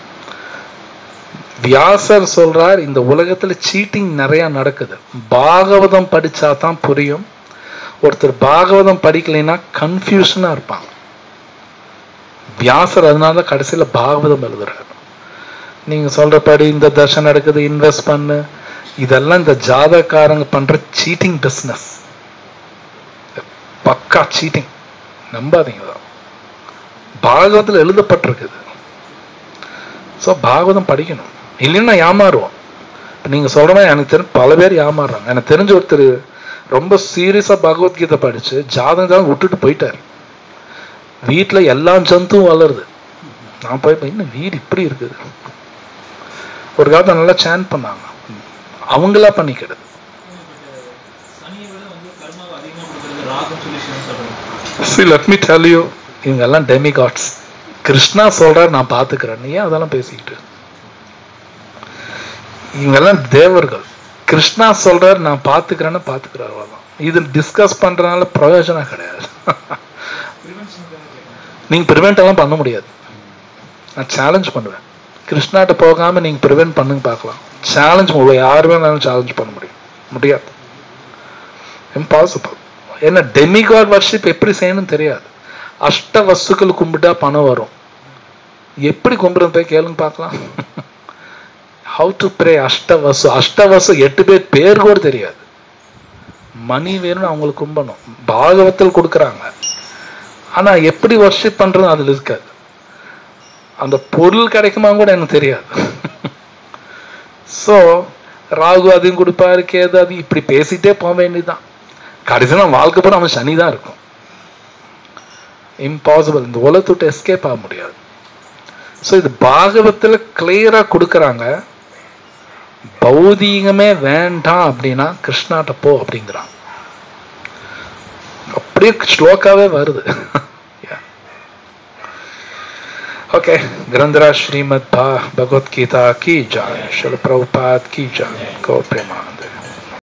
வியாசர் சொல்றார், இந்த உலகத்துல சீட்டிங் நிறைய நடக்குது, பாகவதம் படிச்சா தான் புரியும். ஒருத்தர் பாகவதம் படிக்கலைன்னா கன்ஃபியூஷனா இருப்பாங்க. வியாசர் அதனால கடைசியில பாகவதம் எழுதுறாரு. நீங்க சொல்றபடி இந்த தர்ஷனம் நடக்குது, இன்வெஸ்ட் பண்ணு, இதெல்லாம் இந்த ஜாதகாரங்க பண்ற சீட்டிங் பிசினஸ், பக்கா சீட்டிங், நம்பாதீங்க. பாகவதத்தில் எழுதப்பட்டிருக்குது. ஸோ பாகவதம் படிக்கணும், இல்லைன்னா ஏமாறுவோம். நீங்க சொல்ற மாதிரி எனக்கு தெரிஞ்ச பல பேர் ஏமாறுறாங்க. எனக்கு தெரிஞ்ச ஒருத்தர் ரொம்ப சீரியஸா பகவத்கீதை படிச்சு ஜாதகம் விட்டுட்டு போயிட்டாரு. வீட்டுல எல்லா ஜந்துவும் வளருது. நான் போய் இன்னும் வீடு இப்படி இருக்குது. ஒரு காலத்தை நல்லா சேன் பண்ணாங்க, அவங்களா பண்ணிக்கிறது. See, let me tell you, இவங்க எல்லாம் டெமிகாட்ஸ். கிருஷ்ணா சொல்றாரு நான் பாத்துக்கிறேன், ஏன் அதெல்லாம் பேசிக்கிட்டு? இவங்க எல்லாம் தேவர்கள். கிருஷ்ணா சொல்றாரு நான் பாத்துக்கிறேன்னு பாத்துக்கிறாரு. இது டிஸ்கஸ் பண்றதுனால பிரயோஜனம் கிடையாது. நீங்க ப்ரிவென்ட் எல்லாம் பண்ண முடியாது. நான் சேலஞ்ச் பண்ணுவேன், கிருஷ்ணாட்ட போகாம நீங்க ப்ரிவென்ட் பண்ணுங்க பார்க்கலாம். சேலஞ்ச் உங்களை யாருமே சேலஞ்ச் பண்ண முடியும் முடியாது, இம்பாசிபிள். ஏன்னா டெமிகாட் வர்ஷிப் எப்படி செய்யணும்னு தெரியாது. அஷ்ட வஸ்துக்கள் கும்பிட்டா பணம் வரும், எப்படி கும்பிடுறது போய் கேளுங்க பார்க்கலாம். How to pray Ashtavasu, Ashtavasu எட்டு பேர் பேர் கூட தெரியாது. மணி வேணும்னு அவங்களுக்கு கும்பணும், பாகவத்தில் கொடுக்குறாங்க. ஆனா எப்படி வர்ஷிப் பண்றது அதுல இருக்காது. அந்த பொருள் கிடைக்குமா கூட எனக்கு தெரியாது. ஸோ ராகு அதையும் கொடுப்பாரு, கேது அது, இப்படி பேசிட்டே போக வேண்டியதுதான். கடைசியா வாழ்க்கை போற அவன் சனி தான் இருக்கும். இம்பாசிபிள், இந்த உலகத்தை விட்டு எஸ்கேப் ஆக முடியாது. ஸோ இது பாகவத்துல கிளியரா கொடுக்குறாங்க. பௌதீகமே வேண்டாம் அப்படின்னா கிருஷ்ணாட்ட போ அப்படிங்கிறான். அப்படியே ஸ்லோகாவே வருது. ओके, ग्रंथराज श्रीमद् भगवत गीता की जय, श्रील प्रभुपाद की जय, गौ प्रेमानंद।